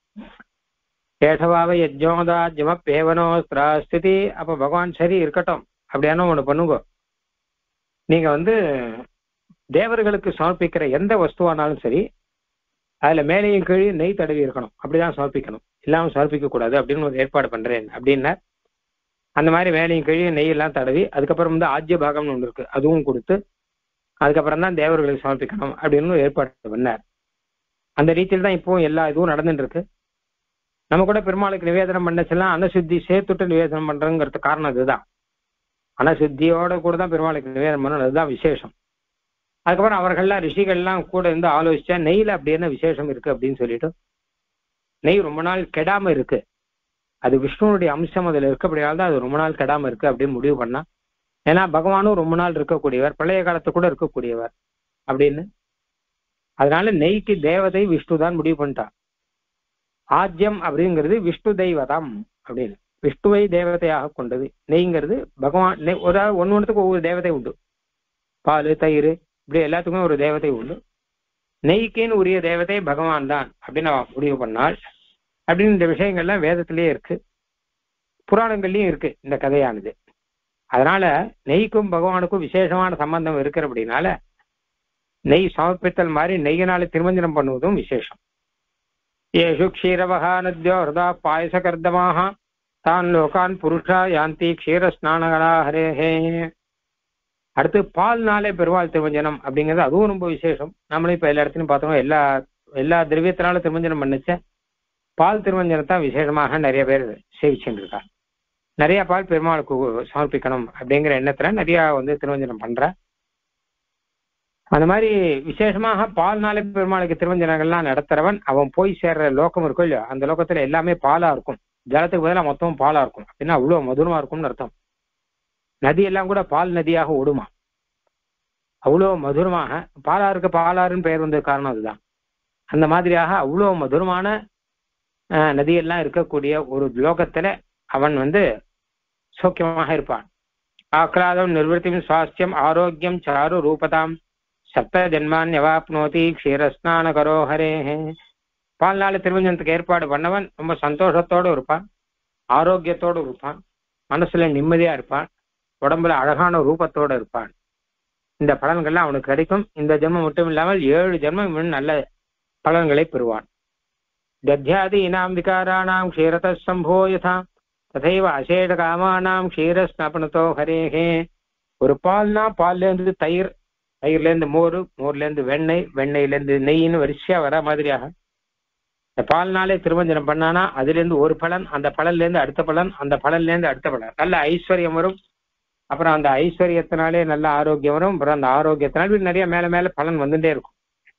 கேட்டவாவ யஜ்ஜோதாஜ்யம பேவனோஸ்திராஸ்திதி. அப்ப பகவான் சரி இருக்கட்டும், அப்படியான ஒண்ணு பண்ணுங்க, நீங்க தேவர்களுக்கு சமர்ப்பிக்கிற எந்த வஸ்துவானாலும் சரி அதுல மேலையும் கீழே நெய் தடவி இருக்கணும், அப்படிதான் சமர்ப்பிக்கணும். இல்லாமல் சமர்ப்பிக்க கூடாது அப்படின்னு ஒரு ஏற்பாடு பண்றேன் அப்படின்னா அந்த மாதிரி வேலையும் கழிவு நெய்யெல்லாம் தடவி அதுக்கப்புறம் வந்து ஆஜ்ய பாகம்னு ஒன்று இருக்கு, அதுவும் கொடுத்து அதுக்கப்புறம் தான் தேவர்களுக்கு சமர்ப்பிக்கணும் அப்படின்னு ஒரு ஏற்பாடு பண்ணார். அந்த ரீதியில் தான் இப்போ எல்லா இதுவும் நடந்துட்டு இருக்கு. நம்ம கூட பெருமாளுக்கு நிவேதனம் பண்ணச்செல்லாம் அனசுத்தி சேர்த்துட்டு நிவேதனம் பண்றோங்கிறது காரணம் இதுதான். அனசுத்தியோட கூட தான் பெருமாளுக்கு நிவேதனம் பண்ணணும், அதுதான் விசேஷம். அதுக்கப்புறம் அவர்கள்லாம் ரிஷிகள்லாம் கூட இருந்து ஆலோசிச்சா நெய்ல அப்படி என்ன விசேஷம் இருக்கு அப்படின்னு சொல்லிட்டு நெய் ரொம்ப நாள் கெடாம இருக்கு, அது விஷ்ணுனுடைய அம்சம் அதுல இருக்கபடியால் தான் அது ரொம்ப நாள் கெடாம இருக்கு அப்படின்னு முடிவு பண்ணா. ஏன்னா பகவானும் ரொம்ப நாள் இருக்கக்கூடியவர், பழைய காலத்து கூட இருக்கக்கூடியவர் அப்படின்னு. அதனால நெய்க்கு தேவதை விஷ்ணு தான் முடிவு பண்ணிட்டான். ஆஜ்யம் அப்படிங்கிறது விஷ்ணு தெய்வதம் அப்படின்னு, விஷ்ணுவை தேவதையாக கொண்டது. நெய்ங்கிறது பகவான் ஒரு ஒன்னொன்னுக்கு ஒவ்வொரு தேவதை உண்டு. பால் தயிர் இப்படி எல்லாத்துக்குமே ஒரு தேவதை உண்டு. நெய்க்குன்னு உரிய தேவதை பகவான் தான் அப்படின்னு அவன் முடிவு பண்ணாள் அப்படின்னு இந்த விஷயங்கள்லாம் வேதத்திலேயே இருக்கு, புராணங்கள்லயும் இருக்கு இந்த கதையானது. அதனால நெய்க்கும் பகவானுக்கும் விசேஷமான சம்பந்தம் இருக்கிற அப்படின்னால நெய் சமர்ப்பித்தல் மாதிரி நெய்யினால திருமஞ்சனம் பண்ணுவதும் விசேஷம். ஏஷு க்ஷீரவகா நத்யோ ஹிருதா பாயச கர்தமாக தான் லோகான் புருஷா யாந்தி க்ஷீர ஸ்நானகலா ஹரேஹே. அடுத்து பால்னாலே பெருவாள் திருமஞ்சனம் அப்படிங்கிறது அதுவும் ரொம்ப விசேஷம். நம்மளும் இப்ப எல்லா இடத்துலையும் பார்த்தோம், எல்லா திரவியத்தினால திருமஞ்சனம் பண்ணுச்ச பால் திருமஞ்சனத்தான் விசேஷமாக நிறைய பேர் சேவிச்சுட்டு இருக்கா. நிறைய பால் பெருமாளுக்கு சமர்ப்பிக்கணும் அப்படிங்கிற எண்ணத்துல நிறைய வந்து திருமஞ்சனம் பண்ற. அந்த மாதிரி விசேஷமாக பால்னாலே பெருமாளுக்கு திருமஞ்சனங்கள்லாம் நடத்துறவன் அவன் போய் சேர்ற லோகம் இருக்கும் இல்லையோ, அந்த லோகத்துல எல்லாமே பாலா இருக்கும், ஜலத்துக்கு பதிலாக மொத்தமும் பாலா இருக்கும். அப்படின்னா அவ்வளவு மதுரமா இருக்கும்னு அர்த்தம். நதி எல்லாம் கூட பால் நதியாக ஓடுமா, அவ்வளோ மதுரமாக. பாலாருக்கு பாலாறுன்னு பெயர் வந்த காரணம் அதுதான். அந்த மாதிரியாக அவ்வளோ மதுரமான நதியெல்லாம் இருக்கக்கூடிய ஒரு லோகத்துல அவன் வந்து சௌக்கியமாக இருப்பான். ஆக்ராதம் நிர்வൃத்தியும் சுவாஸ்தியம் ஆரோக்கியம் சாரு ரூபதாம் சப்த ஜென்மான் யவாப்னோதி க்ஷீரஸ்நான கரோஹரே. பால்நாள திருமஞ்சனத்துக்கு ஏற்பாடு பண்ணவன் ரொம்ப சந்தோஷத்தோடு இருப்பான், ஆரோக்கியத்தோடு இருப்பான், மனசுல நிம்மதியா இருப்பான், உடம்புல அழகான ரூபத்தோடு இருப்பான். இந்த பலன்கள்லாம் அவனுக்கு கிடைக்கும். இந்த ஜென்மம் மட்டும் இல்லாமல் 7 ஜென்மம் இவன் நல்ல பலன்களை பெறுவான். தத்யாதி இனாம் விகாராணாம் க்ஷீரத சம்போ யதா ததைவ அசேட காமானாம் க்ஷீரஸ்நாபனதோ ஹரேஹே. ஒரு பால்னா பால்ல இருந்து தயிர், தயிர்ல இருந்து மோர், மோர்ல இருந்து வெண்ணெய், வெண்ணெயில இருந்து நெய்ன்னு வரிசையா வர மாதிரியாக இந்த பால்னாலே திருமஞ்சனம் பண்ணானா அதுல இருந்து ஒரு பலன், அந்த பலன்ல இருந்து அடுத்த பலன், அந்த பலன்ல இருந்து அடுத்த பலன், நல்ல ஐஸ்வர்யம் வரும். அப்புறம் அந்த ஐஸ்வர்யத்தினாலே நல்ல ஆரோக்கியம் வரும். அப்புறம் அந்த ஆரோக்கியத்தினால நிறைய மேல மேல பலன் வந்துட்டே இருக்கும்.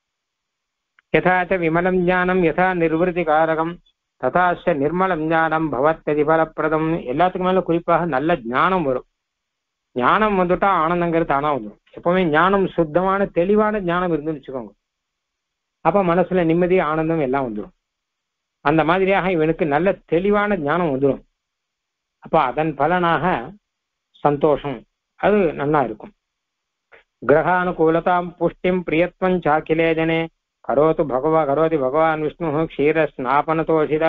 யதாச்ச விமலம் ஞானம் யதா நிர்வൃத்தி காரகம் ததாச்ச நிர்மலம் ஞானம் பவத்யதி பலப்பிரதம். எல்லாத்துக்கும் மேல குறிப்பாக நல்ல ஞானம் வரும். ஞானம் வந்துட்டா ஆனந்தங்கிறது தானா வந்துடும். எப்பவுமே ஞானம் சுத்தமான தெளிவான ஞானம் இருந்துன்னு வச்சுக்கோங்க, அப்ப மனசுல நிம்மதி ஆனந்தம் எல்லாம் வந்துடும். அந்த மாதிரியாக இவனுக்கு நல்ல தெளிவான ஞானம் வந்துடும். அப்ப அதன் பலனாக சந்தோஷம் அது நல்லா இருக்கும். கிரகானுகூலதாம் புஷ்டிம் பிரியத்வம் சாக்கிலே ஜனே கரோதி பகவான் விஷ்ணு க்ஷீர ஸ்நாபனதோஷிதா.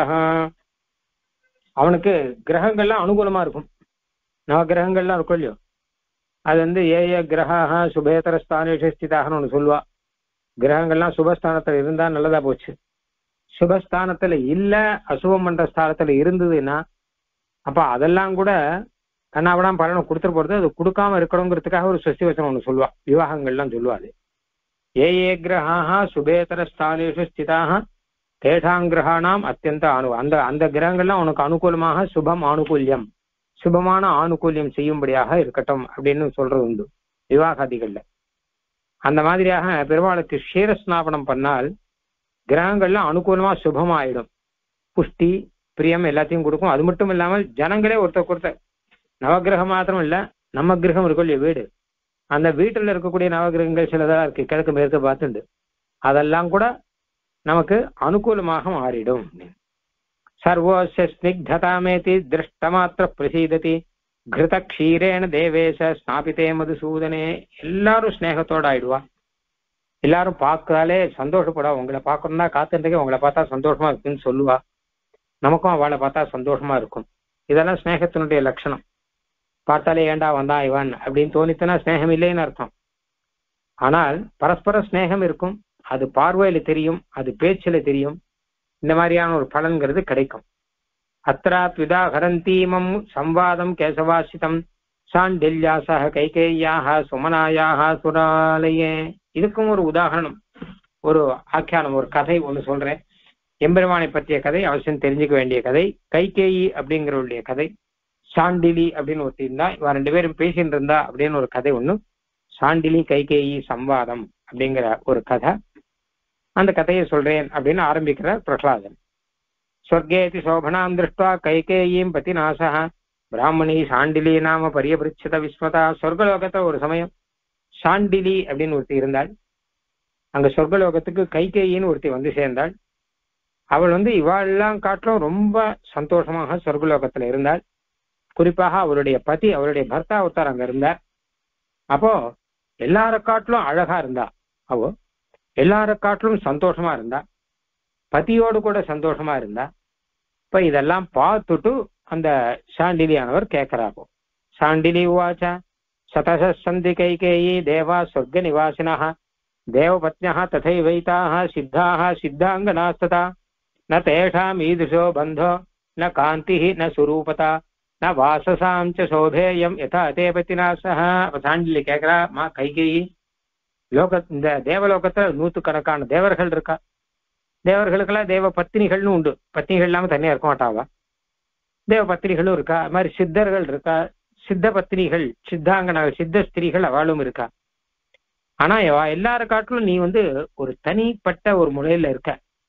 அவனுக்கு கிரகங்கள்லாம் அனுகூலமா இருக்கும். நவகிரகங்கள்லாம் இருக்கும் இல்லையோ, அது வந்து ஏ கிரகா சுபேதர ஸ்தானேஷு ஸ்திதாகனு ஒன்று சொல்லுவா. கிரகங்கள்லாம் சுபஸ்தானத்துல இருந்தா நல்லதா போச்சு, சுபஸ்தானத்துல இல்ல அசுபம் பண்ற ஸ்தானத்துல இருந்ததுன்னா அப்ப அதெல்லாம் கூட கண்ணாபடாம பலனை கொடுத்துட்டு போறது. அது கொடுக்காம இருக்கணுங்கிறதுக்காக ஒரு ஸ்வஸ்தி வச்சனம் ஒன்று சொல்லுவா, விவாகங்கள்லாம் சொல்லுவாது. ஏ கிரகா சுபேதர ஸ்தானேஷு ஸ்திதாக தேஷாங்கிரகானாம் அத்தியந்த அந்த அந்த கிரகங்கள்லாம் உனக்கு அனுகூலமாக சுபம் ஆனுகூல்யம், சுபமான ஆனுகூல்யம் செய்யும்படியாக இருக்கட்டும் அப்படின்னு சொல்றது உண்டு விவாகாதிகள்ல. அந்த மாதிரியாக பெருமாளுக்கு க்ஷீரஸ்நாபனம் பண்ணால் கிரகங்கள்லாம் அனுகூலமா சுபமாயிடும், புஷ்டி பிரியம் எல்லாத்தையும் கொடுக்கும். அது மட்டும் இல்லாமல் ஜனங்களே ஒருத்தர் நவகிரகம் மாத்திரம் இல்ல, நம்ம கிரகம் இருக்கும் இல்லையா வீடு, அந்த வீட்டுல இருக்கக்கூடிய நவகிரகங்கள் சிலதெல்லாம் இருக்கு கிழக்கு மேற்கு பார்த்துண்டு, அதெல்லாம் கூட நமக்கு அனுகூலமாக மாறிடும். சர்வோஸ்ய ஸ்னிக்ததாமேதி திருஷ்டமாத்திர பிரசீததி கிருத க்ஷீரேன தேவேச ஸ்நாபித்தே மதுசூதனே. எல்லாரும் ஸ்நேகத்தோட ஆயிடுவா, எல்லாரும் பார்க்கறாலே சந்தோஷப்படா. உங்களை பார்க்கணும்னா காத்துட்டே உங்களை பார்த்தா சந்தோஷமா இருக்குன்னு சொல்லுவா. நமக்கும் அவளை பார்த்தா சந்தோஷமா இருக்கும். இதெல்லாம் ஸ்நேகத்தினுடைய லட்சணம். பார்த்தாலே ஏண்டா வந்தான் இவன் அப்படின்னு தோணித்துனா ஸ்நேகம் இல்லைன்னு அர்த்தம். ஆனால் பரஸ்பர ஸ்நேகம் இருக்கும், அது பார்வையில தெரியும், அது பேச்சுல தெரியும். இந்த மாதிரியான ஒரு பலன்கிறது கிடைக்கும். அத்ராத்விதா ஹரந்தீமம் சம்வாதம் கேசவாசிதம் சாண்டில்யாசக கைகேயாக சுமனாயாக சுராலயே. இதுக்கும் ஒரு உதாரணம், ஒரு ஆக்கியானம், ஒரு கதை ஒன்று சொல்றேன். எம்பெருமானை பற்றிய கதை, அவசியம் தெரிஞ்சுக்க வேண்டிய கதை. கைகேயி அப்படிங்கிறவருடைய கதை, சாண்டிலி அப்படின்னு ஒருத்தி இருந்தா, இவ ரெண்டு பேரும் பேசிட்டு இருந்தா அப்படின்னு ஒரு கதை ஒண்ணு. சாண்டிலி கைகேயி சம்வாதம் அப்படிங்கிற ஒரு கதை. அந்த கதையை சொல்றேன் அப்படின்னு ஆரம்பிக்கிறார் பிரகலாதன். ஸ்வர்கேதி சோபனாம் திருஷ்டுவா கைகேயீம் பதிநாசா பிராமணி சாண்டிலி நாம பரியபிருச்சத விஸ்மதா. சொர்க்கலோகத்தை ஒரு சமயம் சாண்டிலி அப்படின்னு ஒருத்தி இருந்தாள். அங்க சொர்க்கலோகத்துக்கு கைகேயின்னு ஒருத்தி வந்து சேர்ந்தாள். அவள் இவாளெல்லாம் காட்டிலும் ரொம்ப சந்தோஷமாக சொர்க்கலோகத்துல இருந்தாள். குறிப்பாக அவருடைய பதி, அவருடைய பர்த்தா ஒருத்தர் அங்க இருந்தார். அப்போ எல்லார காட்டிலும் அழகா இருந்தா, அவ எல்லார காட்டிலும் சந்தோஷமா இருந்தா, பதியோடு கூட சந்தோஷமா இருந்தா. இப்ப இதெல்லாம் பார்த்துட்டு அந்த சாண்டிலியானவர் கேட்கிறாப்போ, சாண்டிலி உவாச்ச சதச சந்தி கைகேயி தேவா சொர்க்க நிவாசினா தேவபத்ஞः ததைவைதாः சித்தாः சித்தாங்கநாஸ்ததா ந தேஷாம் ஈதுஷோ பந்தோ ந காந்திஹி ந சுரூபதா ந வாசசாம் ச சோபேயம் யதா தே பதிநாசः. சாண்டிலி கேட்கிறா, மா கைகேயி, இந்த தேவலோகத்துல நூற்றுக்கணக்கான தேவர்கள் இருக்கா. தேவர்களுக்கெல்லாம் தேவ பத்தினிகள்னு உண்டு. பத்தினிகள் இல்லாம தனியா இருக்க மாட்டாவா. தேவ பத்தினிகளும் இருக்கா. அது மாதிரி சித்தர்கள் இருக்கா, சித்த பத்தினிகள், சித்தாங்கன சித்த ஸ்திரீகள் அவளும் இருக்கா. ஆனா எல்லார காட்டிலும் நீ ஒரு தனிப்பட்ட ஒரு முறையில இருக்க.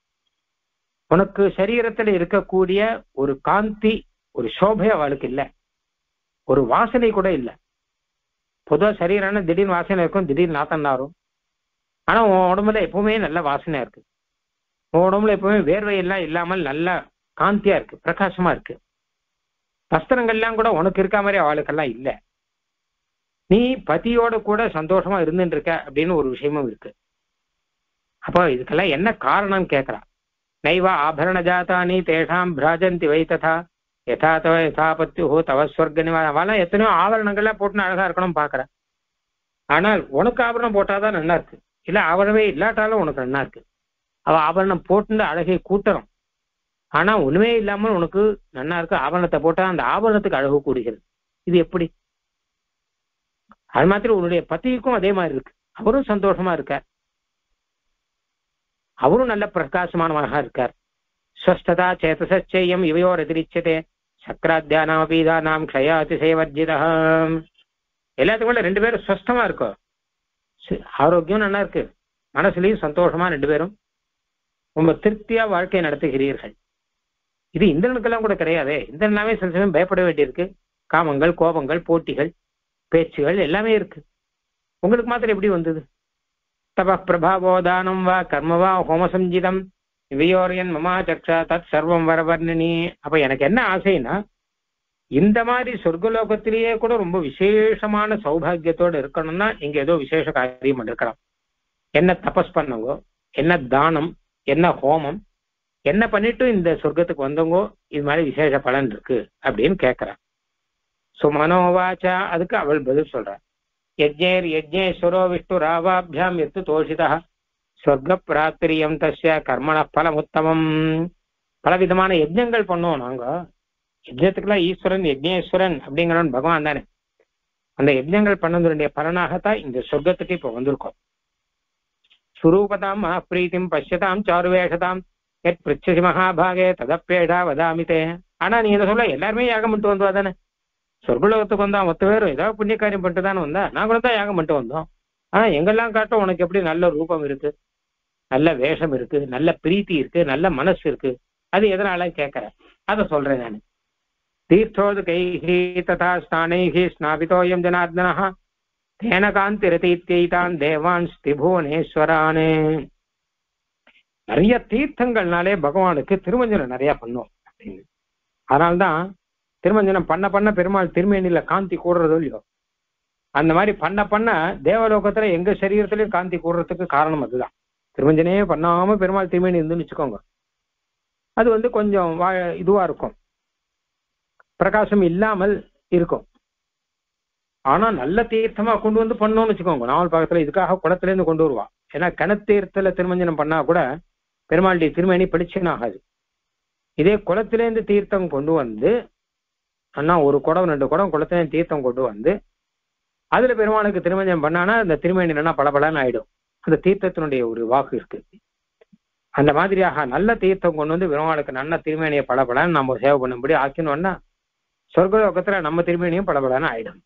உனக்கு சரீரத்துல இருக்கக்கூடிய ஒரு காந்தி, ஒரு சோபை அவளுக்கு இல்லை, ஒரு வாசனை கூட இல்லை. பொதுவா சரீரான திடீர்னு வாசனை இருக்கும், திடீர்னு நாத்தம் நாரும். ஆனா உன் உடம்புல எப்பவுமே நல்ல வாசனையா இருக்கு. உன் உடம்புல எப்பவுமே வேர்வையெல்லாம் இல்லாமல் நல்ல காந்தியா இருக்கு, பிரகாசமா இருக்கு. வஸ்திரங்கள்லாம் கூட உனக்கு இருக்க மாதிரி அவளுக்கெல்லாம் இல்லை. நீ பதியோட கூட சந்தோஷமா இருந்துட்டு இருக்க அப்படின்னு ஒரு விஷயமும் இருக்கு. அப்போ இதுக்கெல்லாம் என்ன காரணம் கேட்கிறா. நைவா ஆபரண ஜாத்தானி தேஷாம் பிராஜந்தி வை ததா யதா தவ யதாபத்யு தவ ஸ்வர்க நிவா. அவெல்லாம் எத்தனையோ ஆபரணங்கள்லாம் போட்டுன்னு அழகா இருக்கணும் பாக்குற. ஆனால் உனக்கு ஆபரணம் போட்டாதான் நல்லா இருக்கு, இல்ல ஆபரணமே இல்லாட்டாலும் உனக்கு நல்லா இருக்கு. அவ ஆபரணம் போட்டு அழகை கூட்டுறோம், ஆனா ஒண்ணுமே இல்லாமல் உனக்கு நல்லா இருக்கு. ஆபரணத்தை போட்டா அந்த ஆபரணத்துக்கு அழகு கூடுகிறது. இது எப்படி? அது மாதிரி உன்னுடைய பத்திக்கும் அதே மாதிரி இருக்கு. அவரும் சந்தோஷமா இருக்கார், அவரும் நல்ல பிரகாசமானவராக இருக்கார். ஸ்வஸ்ததா சேதசச்சேயம் இவையோர் எதிரிச்சதே சக்கராத்தியானாம் பீதானாம் க்ஷயாதிசேவர்ஜிதா. எல்லாத்துக்கும் ரெண்டு பேரும் ஸ்வஸ்தமா இருக்கும், ஆரோக்கியம் நல்லா இருக்கு, மனசுலயும் சந்தோஷமா ரெண்டு பேரும் ரொம்ப திருப்தியா வாழ்க்கையை நடத்துகிறீர்கள். இது இந்திரனுக்கெல்லாம் கூட கிடையாதே. இந்திரனாவே சில சமயம் பயப்பட வேண்டியிருக்கு. காமங்கள், கோபங்கள், போட்டிகள், பேச்சுகள் எல்லாமே இருக்கு. உங்களுக்கு மாத்திரம் எப்படி வந்தது? தப பிரபாவோ தானம் வா கர்ம வா ஹோமசஞ்சிதம் இவையோரியன் மமா சக்ஷா தத் சர்வம் வரவர்ணனி. அப்ப எனக்கு என்ன ஆசைன்னா, இந்த மாதிரி சொர்க்கலோகத்திலேயே கூட ரொம்ப விசேஷமான சௌபாகியத்தோடு இருக்கணும்னா இங்க ஏதோ விசேஷ காரியம் பண்ணிருக்கலாம். என்ன தபஸ் பண்ணவோ, என்ன தானம், என்ன ஹோமம், என்ன பண்ணிட்டு இந்த சொர்க்கத்துக்கு வந்தவங்கோ இது மாதிரி விசேஷ பலன் இருக்கு அப்படின்னு கேட்கிறான். சுமனோவாச்சா, அதுக்கு அவள் பதில் சொல்றான். யஜ்ஞேர் யஜ்ஞேஸ்வரோ விஷ்ணு ராவாபியாம் எத்து தோஷிதா சொர்க்க பிராத்திரியம் தஸ்ய கர்மண பலம் உத்தமம். பலவிதமான யஜ்ஞங்கள் பண்ணோம் நாங்க. யஜ்ஞத்துக்குலாம் ஈஸ்வரன் யஜ்ஞேஸ்வரன் அப்படிங்கிறவன் பகவான் தானே. அந்த யஜ்ஞங்கள் பண்ணதுடைய பலனாகத்தான் இந்த சொர்க்கத்துக்கு இப்ப வந்திருக்கோம். சுரூபதாம் மகாபிரீத்திம் பசியதாம் சாருவேஷதாம் எத் பிரிச்சசி மகாபாகே ததப்பேடா வதாமிதே. ஆனா நீ என்ன சொல்ல, எல்லாருமே யாகம் பண்ணிட்டு வந்தா தானே. சொர்க்கலோகத்துக்கு வந்தா மொத்த பேரும் ஏதாவது புண்ணிய காரியம் பண்ணிட்டு தானே வந்தா. நான் கூட தான் யாகம் பண்ணிட்டு வந்தோம். ஆனா எங்கெல்லாம் காட்டும் உனக்கு எப்படி நல்ல ரூபம் இருக்கு, நல்ல வேஷம் இருக்கு, நல்ல பிரீத்தி இருக்கு, நல்ல மனசு இருக்கு. அது எதனால கேட்கற, அதை சொல்றேன் நான். தீர்த்தோது கைஹி ததா ஸ்நானைஹி ஸ்நாபிதோயம் ஜனார்தனஹ தேன காந்திரதீத்யைதான் தேவான் ஸ்திபுவனேஸ்வரானே. நிறைய தீர்த்தங்கள்னாலே பகவானுக்கு திருமஞ்சனம் நிறைய பண்ணுவோம் அப்படின்னு. அதனால்தான் திருமஞ்சனம் பண்ண பண்ண பெருமாள் திருமேனில காந்தி கூடுறதோ இல்லையோ, அந்த மாதிரி பண்ண பண்ண தேவலோகத்துல எங்க சரீரத்திலயும் காந்தி கூடுறதுக்கு காரணம் அதுதான். திருமஞ்சனே பண்ணாம பெருமாள் திருமேனி இருந்துன்னு வச்சுக்கோங்க, அது கொஞ்சம் இதுவா இருக்கும், பிரகாசம் இல்லாமல் இருக்கும். ஆனா நல்ல தீர்த்தமா கொண்டு வந்து பண்ணோம்னு வச்சுக்கோங்க, நாவல் பக்கத்துல இதுக்காக குளத்துல இருந்து கொண்டு வருவா. ஏன்னா கிணத்தீர்த்தல திருமஞ்சனம் பண்ணா கூட பெருமாளுடைய திருமேனி பளிச்சுன்னு ஆகாது. இதே குளத்திலேருந்து தீர்த்தம் கொண்டு வந்து, அண்ணா ஒரு குடம் 2 குடம் குளத்திலேருந்து தீர்த்தம் கொண்டு வந்து அதுல பெருமாளுக்கு திருமஞ்சனம் பண்ணானா அந்த திருமேனி என்னன்னா பளபளன்னு ஆயிடும். அந்த தீர்த்தத்தினுடைய ஒரு வாக்கு இருக்கு. அந்த மாதிரியாக நல்ல தீர்த்தம் கொண்டு வந்து பெருமாளுக்கு நல்ல திருமேனியை பளபளன்னு நம்ம சேவை பண்ணும்படி ஆக்கணும்னா சொர்க்கலோகத்துல நம்ம திருமேனியும் பளபளன்னு ஆயிடும்.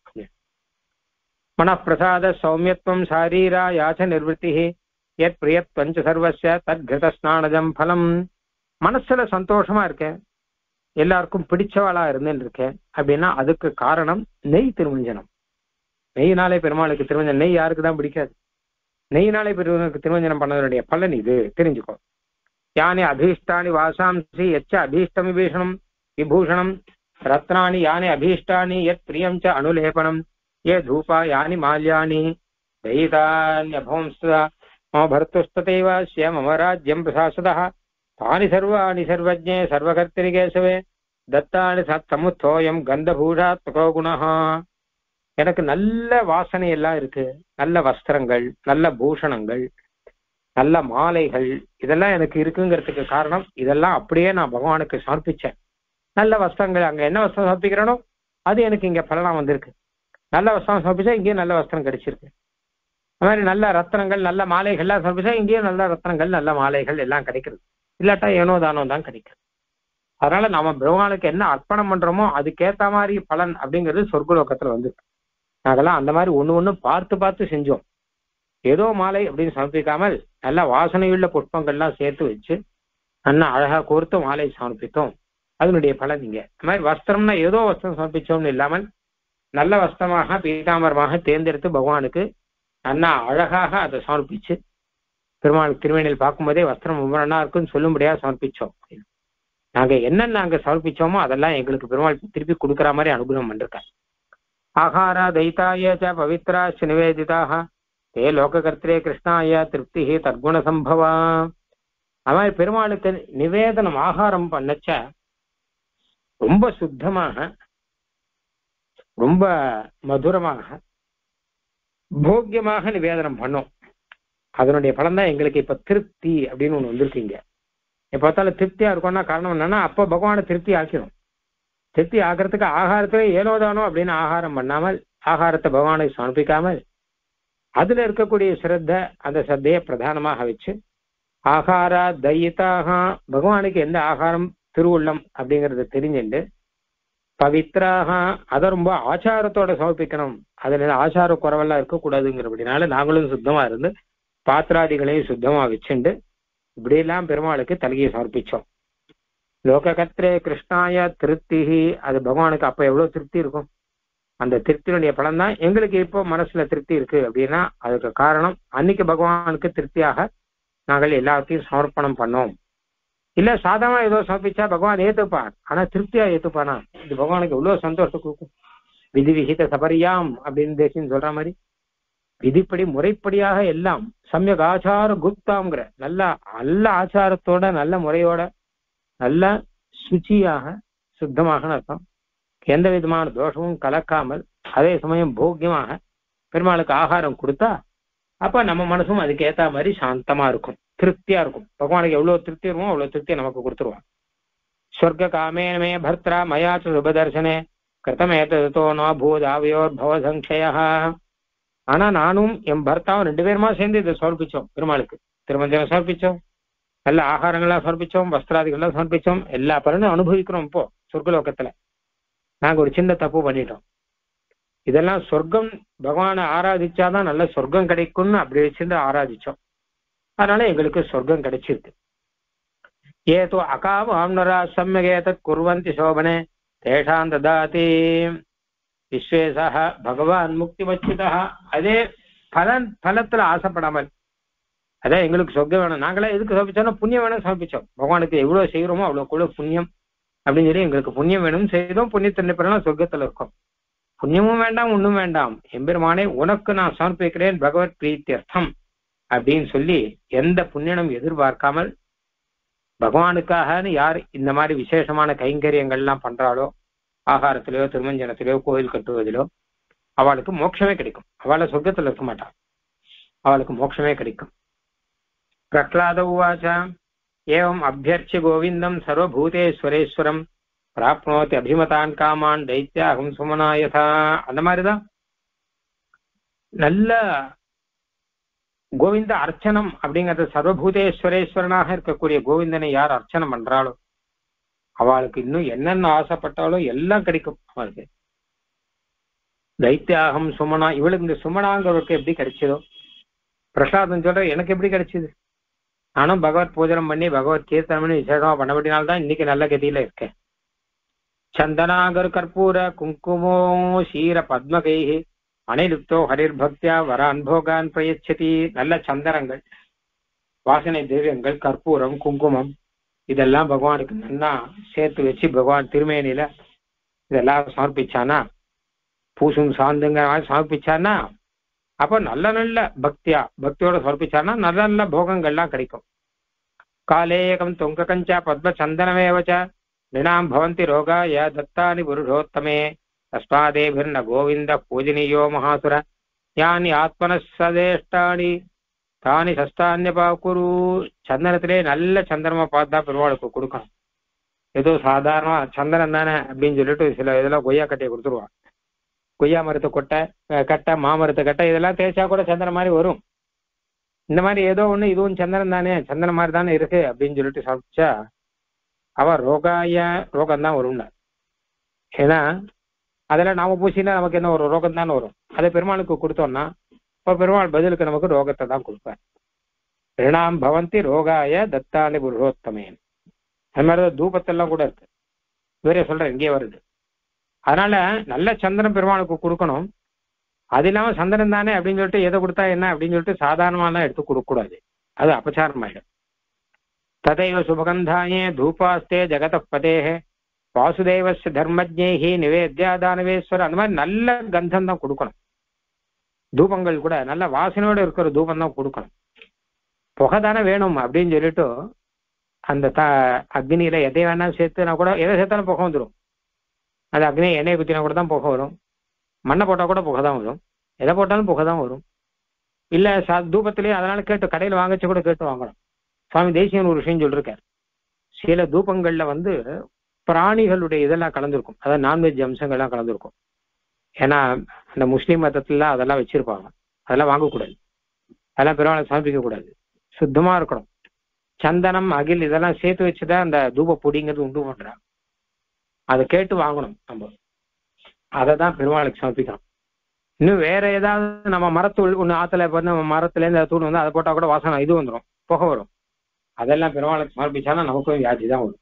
மனப்பிரசாத சௌமியத்துவம் சாரீரா யாச்ச நிர்வத்தி யத் பிரியத்வஞ்ச சர்வஸ்ய தத்கிருத ஸ்நானஜம் பலம். மனசுல சந்தோஷமா இருக்கேன், எல்லாருக்கும் பிடிச்சவாளா இருந்துன்னு இருக்கேன் அப்படின்னா அதுக்கு காரணம் நெய் திருமஞ்சனம். நெய்னாலே பெருமாளுக்கு திருமஞ்சனம். நெய் யாருக்கு தான் பிடிக்காது? நெய்னாலே பெருமாளுக்கு திருமஞ்சனம் பண்ணதனுடைய பலன் இது தெரிஞ்சுக்கோ. யானி அபீஷ்டானி வாசாம்சி எச்ச அபீஷ்டம் விபீஷணம் விபூஷணம் ரத்னானி யானி அபீஷ்டானி யத் பிரியம் ச அனுலேபனம் ये धूपा यानि माल्यानि दयितान्यभवंस्तदा मम भर्तुस्तथैवास्य मम राज्यं प्रशासदः तानि सर्वाणि सर्वज्ञे सर्वकर्तरि केशवे दत्तानि सत्समुत्थोऽयं गन्धभूषात्मको गुणः. எனக்கு நல்ல வாசனை எல்லாம் இருக்கு, நல்ல வஸ்திரங்கள், நல்ல பூஷணங்கள், நல்ல மாலைகள், இதெல்லாம் எனக்கு இருக்குங்கிறதுக்கு காரணம் இதெல்லாம் அப்படியே நான் பகவானுக்கு சமர்ப்பிச்சேன். நல்ல வஸ்திரங்கள், அங்க என்ன வஸ்திரம் சமர்ப்பிக்கிறனோ அது எனக்கு இங்க பலனா வந்திருக்கு. நல்ல வஸ்திரம் சமர்ப்பிச்சா இங்கேயும் நல்ல வஸ்திரம் கிடைச்சிருக்கு. அது மாதிரி நல்ல ரத்னங்கள் நல்ல மாலைகள்லாம் சமர்ப்பிச்சா இங்கேயும் நல்ல ரத்னங்கள் நல்ல மாலைகள் எல்லாம் கிடைக்கிறது. இல்லாட்டா ஏனோ தானோ தான் கிடைக்கிறது. அதனால நம்ம பெருமாளுக்கு என்ன அர்ப்பணம் பண்றோமோ அதுக்கேற்ற மாதிரி பலன் அப்படிங்கிறது சொர்க்கலோகத்துல வந்து நாங்கெல்லாம் அந்த மாதிரி ஒண்ணு பார்த்து பார்த்து செஞ்சோம். ஏதோ மாலை அப்படின்னு சமர்ப்பிக்காமல் நல்ல வாசனையுள்ள புஷ்பங்கள்லாம் சேர்த்து வச்சு நல்லா அழகா கோர்த்து மாலை சமர்ப்பித்தோம். அதனுடைய பலன் இங்க. அது மாதிரி வஸ்திரம்னா ஏதோ வஸ்திரம் சமர்ப்பிச்சோம்னு இல்லாமல் நல்ல வஸ்திரமாக பீதாம்பரமாக தேர்ந்தெடுத்து பகவானுக்கு நல்லா அழகாக அதை சமர்ப்பிச்சு பெருமாள் திருவேணியில் பார்க்கும்போதே வஸ்திரம் ரொம்ப நல்லா இருக்குன்னு சொல்லும்படியா சமர்ப்பிச்சோம். நாங்க என்னென்ன நாங்க சமர்ப்பிச்சோமோ அதெல்லாம் எங்களுக்கு பெருமாள் திருப்பி கொடுக்குற மாதிரி அனுகிரகம் பண்ணிருக்காங்க. ஆகாரா தைத்தாய ச பவித்ராச்ச நிவேதிதாக தே லோககர்த்தரே கிருஷ்ணாய திருப்தி தற்குண சம்பவா. அது மாதிரி பெருமாளுக்கு நிவேதனம் ஆகாரம் பண்ணச்ச ரொம்ப சுத்தமாக ரொம்ப மதுரமாக போக்கியமாக நிவேதனம் பண்ணோம். அதனுடைய பலன் தான் எங்களுக்கு இப்ப திருப்தி அப்படின்னு ஒண்ணு வந்திருக்கீங்க. எப்ப பார்த்தாலும் திருப்தியா இருக்கும்னா காரணம் என்னன்னா அப்ப பகவானை திருப்தி ஆக்கணும். திருப்தி ஆக்கிறதுக்கு ஆகாரத்துல ஏனோதானோ அப்படின்னு ஆகாரம் பண்ணாமல் ஆகாரத்தை பகவானுக்கு சமர்ப்பிக்காமல் அதுல இருக்கக்கூடிய சிரத்த அந்த சிரத்தையை பிரதானமாக வச்சு ஆகாரா தயிதாக பகவானுக்கு எந்த ஆகாரம் திருவுள்ளம் அப்படிங்கறத தெரிஞ்சுட்டு பவித்ராக அதை ரொம்ப ஆச்சாரத்தோட சமர்ப்பிக்கணும். அதுல ஆச்சார குறவெல்லாம் இருக்கக்கூடாதுங்கிறபடினால நாங்களும் சுத்தமா இருந்து பாத்திராதிகளையும் சுத்தமா வச்சுண்டு இப்படியெல்லாம் பெருமாளுக்கு தலிகையை சமர்ப்பிச்சோம். லோககத்ரே கிருஷ்ணாய திருப்தி. அது பகவானுக்கு அப்ப எவ்வளவு திருப்தி இருக்கும். அந்த திருப்தியினுடைய பலன் தான் எங்களுக்கு இப்போ மனசுல திருப்தி இருக்கு அப்படின்னா அதுக்கு காரணம் அன்னைக்கு பகவானுக்கு திருப்தியாக நாங்கள் எல்லாத்தையும் சமர்ப்பணம் பண்ணோம். இல்ல சாதாரண ஏதோ சமர்ப்பிச்சா பகவான் ஏத்துப்பான், ஆனா திருப்தியா ஏத்துப்பானா இது பகவானுக்கு எவ்வளவு சந்தோஷம் கொடுக்கும். விதி விகித சபரியாம் அப்படின்னு தேசின்னு சொல்ற மாதிரி விதிப்படி முறைப்படியாக எல்லாம் சமயக் ஆச்சார குப்தாங்கிற நல்ல நல்ல ஆச்சாரத்தோட நல்ல முறையோட நல்ல சுச்சியாக சுத்தமாக அர்த்தம், எந்த விதமான தோஷமும் கலக்காமல் அதே சமயம் போக்கியமாக பெருமாளுக்கு ஆகாரம் கொடுத்தா அப்ப நம்ம மனசும் அதுக்கு ஏத்த மாதிரி சாந்தமா இருக்கும், திருப்தியா இருக்கும். பகவானுக்கு எவ்வளவு திருப்தி இருக்குமோ அவ்வளவு திருப்தியை நமக்கு கொடுத்துருவான். ஸ்வர்க காமேனமே பர்த்ரா மயாச்சு சுபதர்சனே கிருத்தமேதோ நோ பூதாவியோர் பவ சங்கய. ஆனா நானும் என் பர்த்தாவும் 2 பேருமா சேர்ந்து இதை சமர்ப்பிச்சோம். பெருமாளுக்கு திருமஞ்சனம் சமர்ப்பிச்சோம், நல்ல ஆகாரங்கள்லாம் சமர்ப்பிச்சோம், வஸ்திராதிகள்லாம் சமர்ப்பிச்சோம். எல்லா பலனும் அனுபவிக்கிறோம். இப்போ சொர்க்கலோகத்துல நாங்க ஒரு சின்ன தப்பு பண்ணிட்டோம். இதெல்லாம் சொர்க்கம் பகவானை ஆராதிச்சாதான் நல்ல சொர்க்கம் கிடைக்கும்னு அப்படி வச்சிருந்து ஆராதிச்சோம். அதனால எங்களுக்கு சொர்க்கம் கிடைச்சிருக்கு. ஏதோ அகாவாம்னரா சம்யகேத குர்வந்தி சோபனே தேஷாம் ததாதி விஸ்வேசா பகவான் முக்தி வச்சிதா. அதே பலத்துல ஆசைப்படாமல் அதான் எங்களுக்கு சொர்க்கம் வேணும். நாங்களே எதுக்கு சமர்ப்பிச்சோம்னா புண்ணியம் வேணும் சமர்ப்பிச்சோம். பகவானுக்கு எவ்வளவு செய்கிறோமோ அவ்வளவு கூட புண்ணியம் அப்படின்னு சொல்லி எங்களுக்கு புண்ணியம் வேணும் செய்தோம். புண்ணியத்தின் பிறகு சொர்க்கத்துல இருக்கும். புண்ணியமும் வேண்டாம் ஒண்ணும் வேண்டாம், எம்பெருமானே உனக்கு நான் சமர்ப்பிக்கிறேன் பகவத் பிரீத்தியர்த்தம் அப்படின்னு சொல்லி எந்த புண்ணியனும் எதிர்பார்க்காமல் பகவானுக்காக யார் இந்த மாதிரி விசேஷமான கைங்கரியங்கள்லாம் பண்றாளோ ஆகாரத்திலேயோ திருமஞ்சனத்திலேயோ கோயில் கட்டுவதிலோ அவளுக்கு மோட்சமே கிடைக்கும். அவளை சொர்க்கத்துல இருக்க மாட்டாள், அவளுக்கு மோட்சமே கிடைக்கும். பிரஹ்லாத உவாச்ச ஏவம் அபியர்ச்சி கோவிந்தம் சர்வபூதேஸ்வரேஸ்வரம் பிராப்னோதி அபிமதான் காமான் தைத்யாகம் சுமனாயதா. அந்த மாதிரிதான் நல்ல கோவிந்த அர்ச்சனம் அப்படிங்கிறது, சர்வபூதேஸ்வரேஸ்வரனாக இருக்கக்கூடிய கோவிந்தனை யார் அர்ச்சனம் பண்றாளோ அவளுக்கு இன்னும் என்னென்ன ஆசைப்பட்டாலும் எல்லாம் கிடைக்கும் அவளுக்கு. தைத்தியாகம் சுமனா, இவளுக்கு இந்த சுமனாங்கிறவருக்கு எப்படி கிடைச்சதோ, பிரசாதம் சொல்ற எனக்கு எப்படி கிடைச்சது, நானும் பகவத் பூஜனம் பண்ணி பகவத் கீர்த்தனம் பண்ணி விசேஷமா பண்ணபடினால்தான் இன்னைக்கு நல்ல கதியில இருக்கேன். சந்தனாகர் கற்பூர குங்குமோ சீர பத்மகைஹி அனிருப்தோ ஹரிர் பக்தியா வரான் போகான் பிரயச்சதி. நல்ல சந்தனங்கள், வாசனை திரவியங்கள், கற்பூரம், குங்குமம் இதெல்லாம் பகவானுக்கு நல்லா சேர்த்து வச்சு பகவான் திருமேனியில இதெல்லாம் சமர்ப்பிச்சானா, பூசும் சாந்துங்க சமர்ப்பிச்சானா, அப்ப நல்ல நல்ல பக்தியோட சமர்ப்பிச்சானா நல்ல நல்ல போகங்கள்லாம் கிடைக்கும். காலேகம் தொங்க கஞ்சா பத்ம சந்தனமேவச்ச நினாம் பவந்தி ரோகாய தத்தானி புருஷோத்தமே தஸ்மாதேபிர்ன கோவிந்த பூஜனீயோ மகாசுர யானி ஆத்மன சதேஷ்டானி தானி சஸ்தான்யபா குரு. சந்தனத்திலே நல்ல சந்திரமா பார்த்தா பெருமாளுக்கு கொடுக்கணும். ஏதோ சாதாரணமா சந்தனம் தானே அப்படின்னு சொல்லிட்டு சில இதெல்லாம் கொய்யா கட்டையை கொடுத்துருவான். கொய்யா மரத்தை கட்டை மாமரத்தை கட்டை இதெல்லாம் தேய்ச்சா கூட சந்திரன் மாதிரி வரும். இந்த மாதிரி ஏதோ ஒண்ணு இதுவும் சந்திரன் தானே, சந்திரன் மாதிரி தானே இருக்கு அப்படின்னு சொல்லிட்டு சாப்பிச்சா அவ ரோகம்தான் வரும்னா. ஏன்னா அதெல்லாம் நாம பூசினா நமக்கு என்ன ஒரு ரோகம் தானே வரும். அதை பெருமாளுக்கு கொடுத்தோம்னா இப்ப பெருமாள் பதிலுக்கு நமக்கு ரோகத்தை தான் கொடுப்பார். ரிணாம் பவந்தி ரோகாய தத்தானி புருஷோத்தமேன். அது மாதிரிதான் தூபத்தெல்லாம் கூட இருக்கு, இவரே சொல்ற இங்கே வருது. அதனால நல்ல சந்திரன் பெருமாளுக்கு கொடுக்கணும். அது இல்லாம சந்திரன் தானே அப்படின்னு சொல்லிட்டு எதை கொடுத்தா என்ன அப்படின்னு சொல்லிட்டு சாதாரணமாலாம் எடுத்து கொடுக்க கூடாது, அது அபச்சாரம் ஆயிடும். ததைவ சுபகந்தாயே தூபாஸ்தே ஜெகத பதேஹே வாசுதேவஸ்ய தர்மஜ்ஞேஹி நிவேத்யா தானவேஸ்வர. அந்த மாதிரி நல்ல கந்தம் தான் கொடுக்கணும். தூபங்கள் கூட நல்ல வாசனையோடு இருக்கிற தூபம் தான் கொடுக்கணும். புகை தானே வேணும் அப்படின்னு சொல்லிட்டு அந்த அக்னியில எதை வேணா சேர்த்துனா கூட, எதை சேர்த்தாலும் புகை வந்துடும். அது அக்னியை எண்ணெயை குத்தினா கூட தான் புகை வரும், மண்ணை போட்டால் கூட புகை தான் வரும், எதை போட்டாலும் புகை தான் வரும். இல்லை தூபத்திலேயே அதனால கேட்டு கடையில் வாங்கச்சு கூட கேட்டு வாங்கணும். சுவாமி தேசியன் ஒரு விஷயம் சொல்லிருக்கார், சில தூபங்கள்ல பிராணிகளுடைய இதெல்லாம் கலந்துருக்கும், அதாவது நான்வெஜ் அம்சங்கள்லாம் கலந்துருக்கும். ஏன்னா அந்த முஸ்லீம் மதத்துல அதெல்லாம் வச்சிருப்பாங்க, அதெல்லாம் வாங்கக்கூடாது, அதெல்லாம் பெருமாளை சமர்ப்பிக்க கூடாது, சுத்தமா இருக்கணும். சந்தனம் அகில் இதெல்லாம் சேர்த்து வச்சுதான் அந்த தூப பொடிங்கிறது உண்டு பண்றாங்க. அதை கேட்டு வாங்கணும் நம்ம, அதை தான் பெருமாளுக்கு சமர்ப்பிக்கணும். இன்னும் வேற ஏதாவது நம்ம மரத்தூள் ஒன்று ஆத்துல நம்ம மரத்துல இருந்து தூள் அதை போட்டா கூட வாசனை இது வந்துடும், புகை வரும். அதெல்லாம் பெருமாளுக்கு சமர்ப்பிச்சானா நமக்கும் வியாதி தான் வரும்.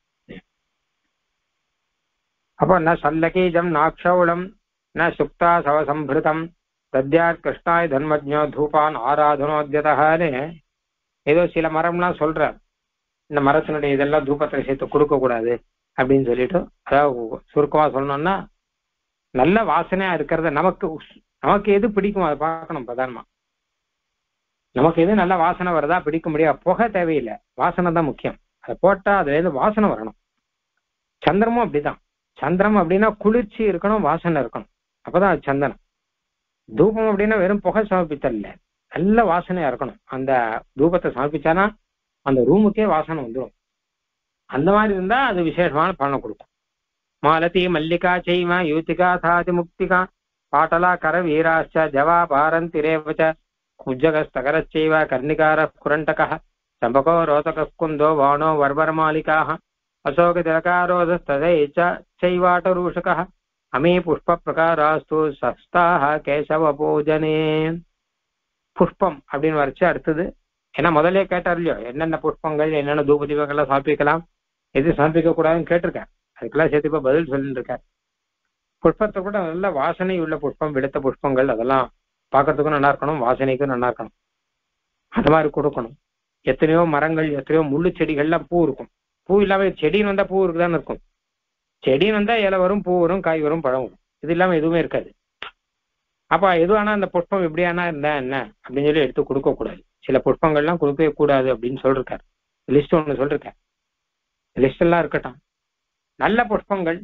அப்போ ந சல்லகீஜம் நாக்ஷௌளம் ந சுக்தா சவசம்பிருதம் தத்யார் கிருஷ்ணாய் தர்மஜோ தூபான் ஆராதனோத்யதான்னு ஏதோ சில மரம்லாம் சொல்றார். இந்த மரத்தினுடைய இதெல்லாம் தூபத்தை சேர்த்து கொடுக்க கூடாது அப்படின்னு சொல்லிட்டு, அதாவது சுருக்கமா சொல்லணும்னா நல்ல வாசனையா இருக்கிறத நமக்கு எது பிடிக்கும் அதை பார்க்கணும். பிரதானமா நமக்கு எது நல்ல வாசனை வருதா பிடிக்க முடியாது, புகை தேவையில்லை, வாசனை தான் முக்கியம். அதை போட்டா அதுல இருந்து வாசனை வரணும். சந்திரமும் அப்படிதான். சந்திரம் அப்படின்னா குளிர்ச்சி இருக்கணும், வாசனை இருக்கணும், அப்பதான் அது சந்தனம். தூபம் அப்படின்னா வெறும் புகை சமர்ப்பித்தல் இல்லை, நல்ல வாசனையா இருக்கணும். அந்த தூபத்தை சமர்ப்பிச்சானா அந்த ரூமுக்கே வாசனை வந்துடும். அந்த மாதிரி இருந்தா அது விசேஷமான பலனை கொடுக்கும். மாலதி மல்லிகா செய்வ யூத்திகா சாதி முக்திகா பாட்டலா கர வீராச்ச ஜவா பாரந்தி ரேவச்ச குஜகஸ்தகரச்சைவ கர்ணிகார குரண்டக சம்பகோ ரோதக குந்தோ வாணோ வர்வரமாலிகாः அசோக திலகாரோதஸ்ததைச்சைவாட்டரூஷக அமே புஷ்ப பிரகாராஸ்து சஸ்தாக கேசவ பூஜனே. புஷ்பம் அப்படின்னு வரைச்சு அடுத்தது, ஏன்னா முதலே கேட்டார் இல்லையோ என்னென்ன புஷ்பங்கள் என்னென்ன தூப தீபங்கள்லாம் சமர்ப்பிக்கலாம் எது சமர்ப்பிக்க கூடாதுன்னு கேட்டிருக்கேன். அதுக்கெல்லாம் சேர்த்து இப்ப பதில் சொல்லிட்டு இருக்கேன். புஷ்பத்தை கூட நல்ல வாசனை உள்ள புஷ்பம், வெளுத்த புஷ்பங்கள் அதெல்லாம் பார்க்கறதுக்கும் நல்லா இருக்கணும், வாசனைக்கும் நல்லா இருக்கணும். அது மாதிரி கொடுக்கணும். எத்தனையோ மரங்கள் எத்தனையோ முள்ளு செடிகள்லாம் பூ இருக்கும், பூ இல்லாம செடின்னு வந்தா பூ இருக்குதான்னு இருக்கும், செடின்னு வந்தா இலை வரும், பூ வரும், காய் வரும், பழம் வரும், இது இல்லாம எதுவுமே இருக்காது. அப்ப எது ஆனா அந்த புஷ்பம் எப்படியானா இருந்தா என்ன அப்படின்னு சொல்லி எடுத்து கொடுக்க கூடாது. சில புஷ்பங்கள்லாம் கொடுக்கவே கூடாது அப்படின்னு சொல்லிருக்காரு. லிஸ்ட் ஒண்ணு சொல்லிருக்கேன், லிஸ்ட் எல்லாம் இருக்கட்டும். நல்ல புஷ்பங்கள்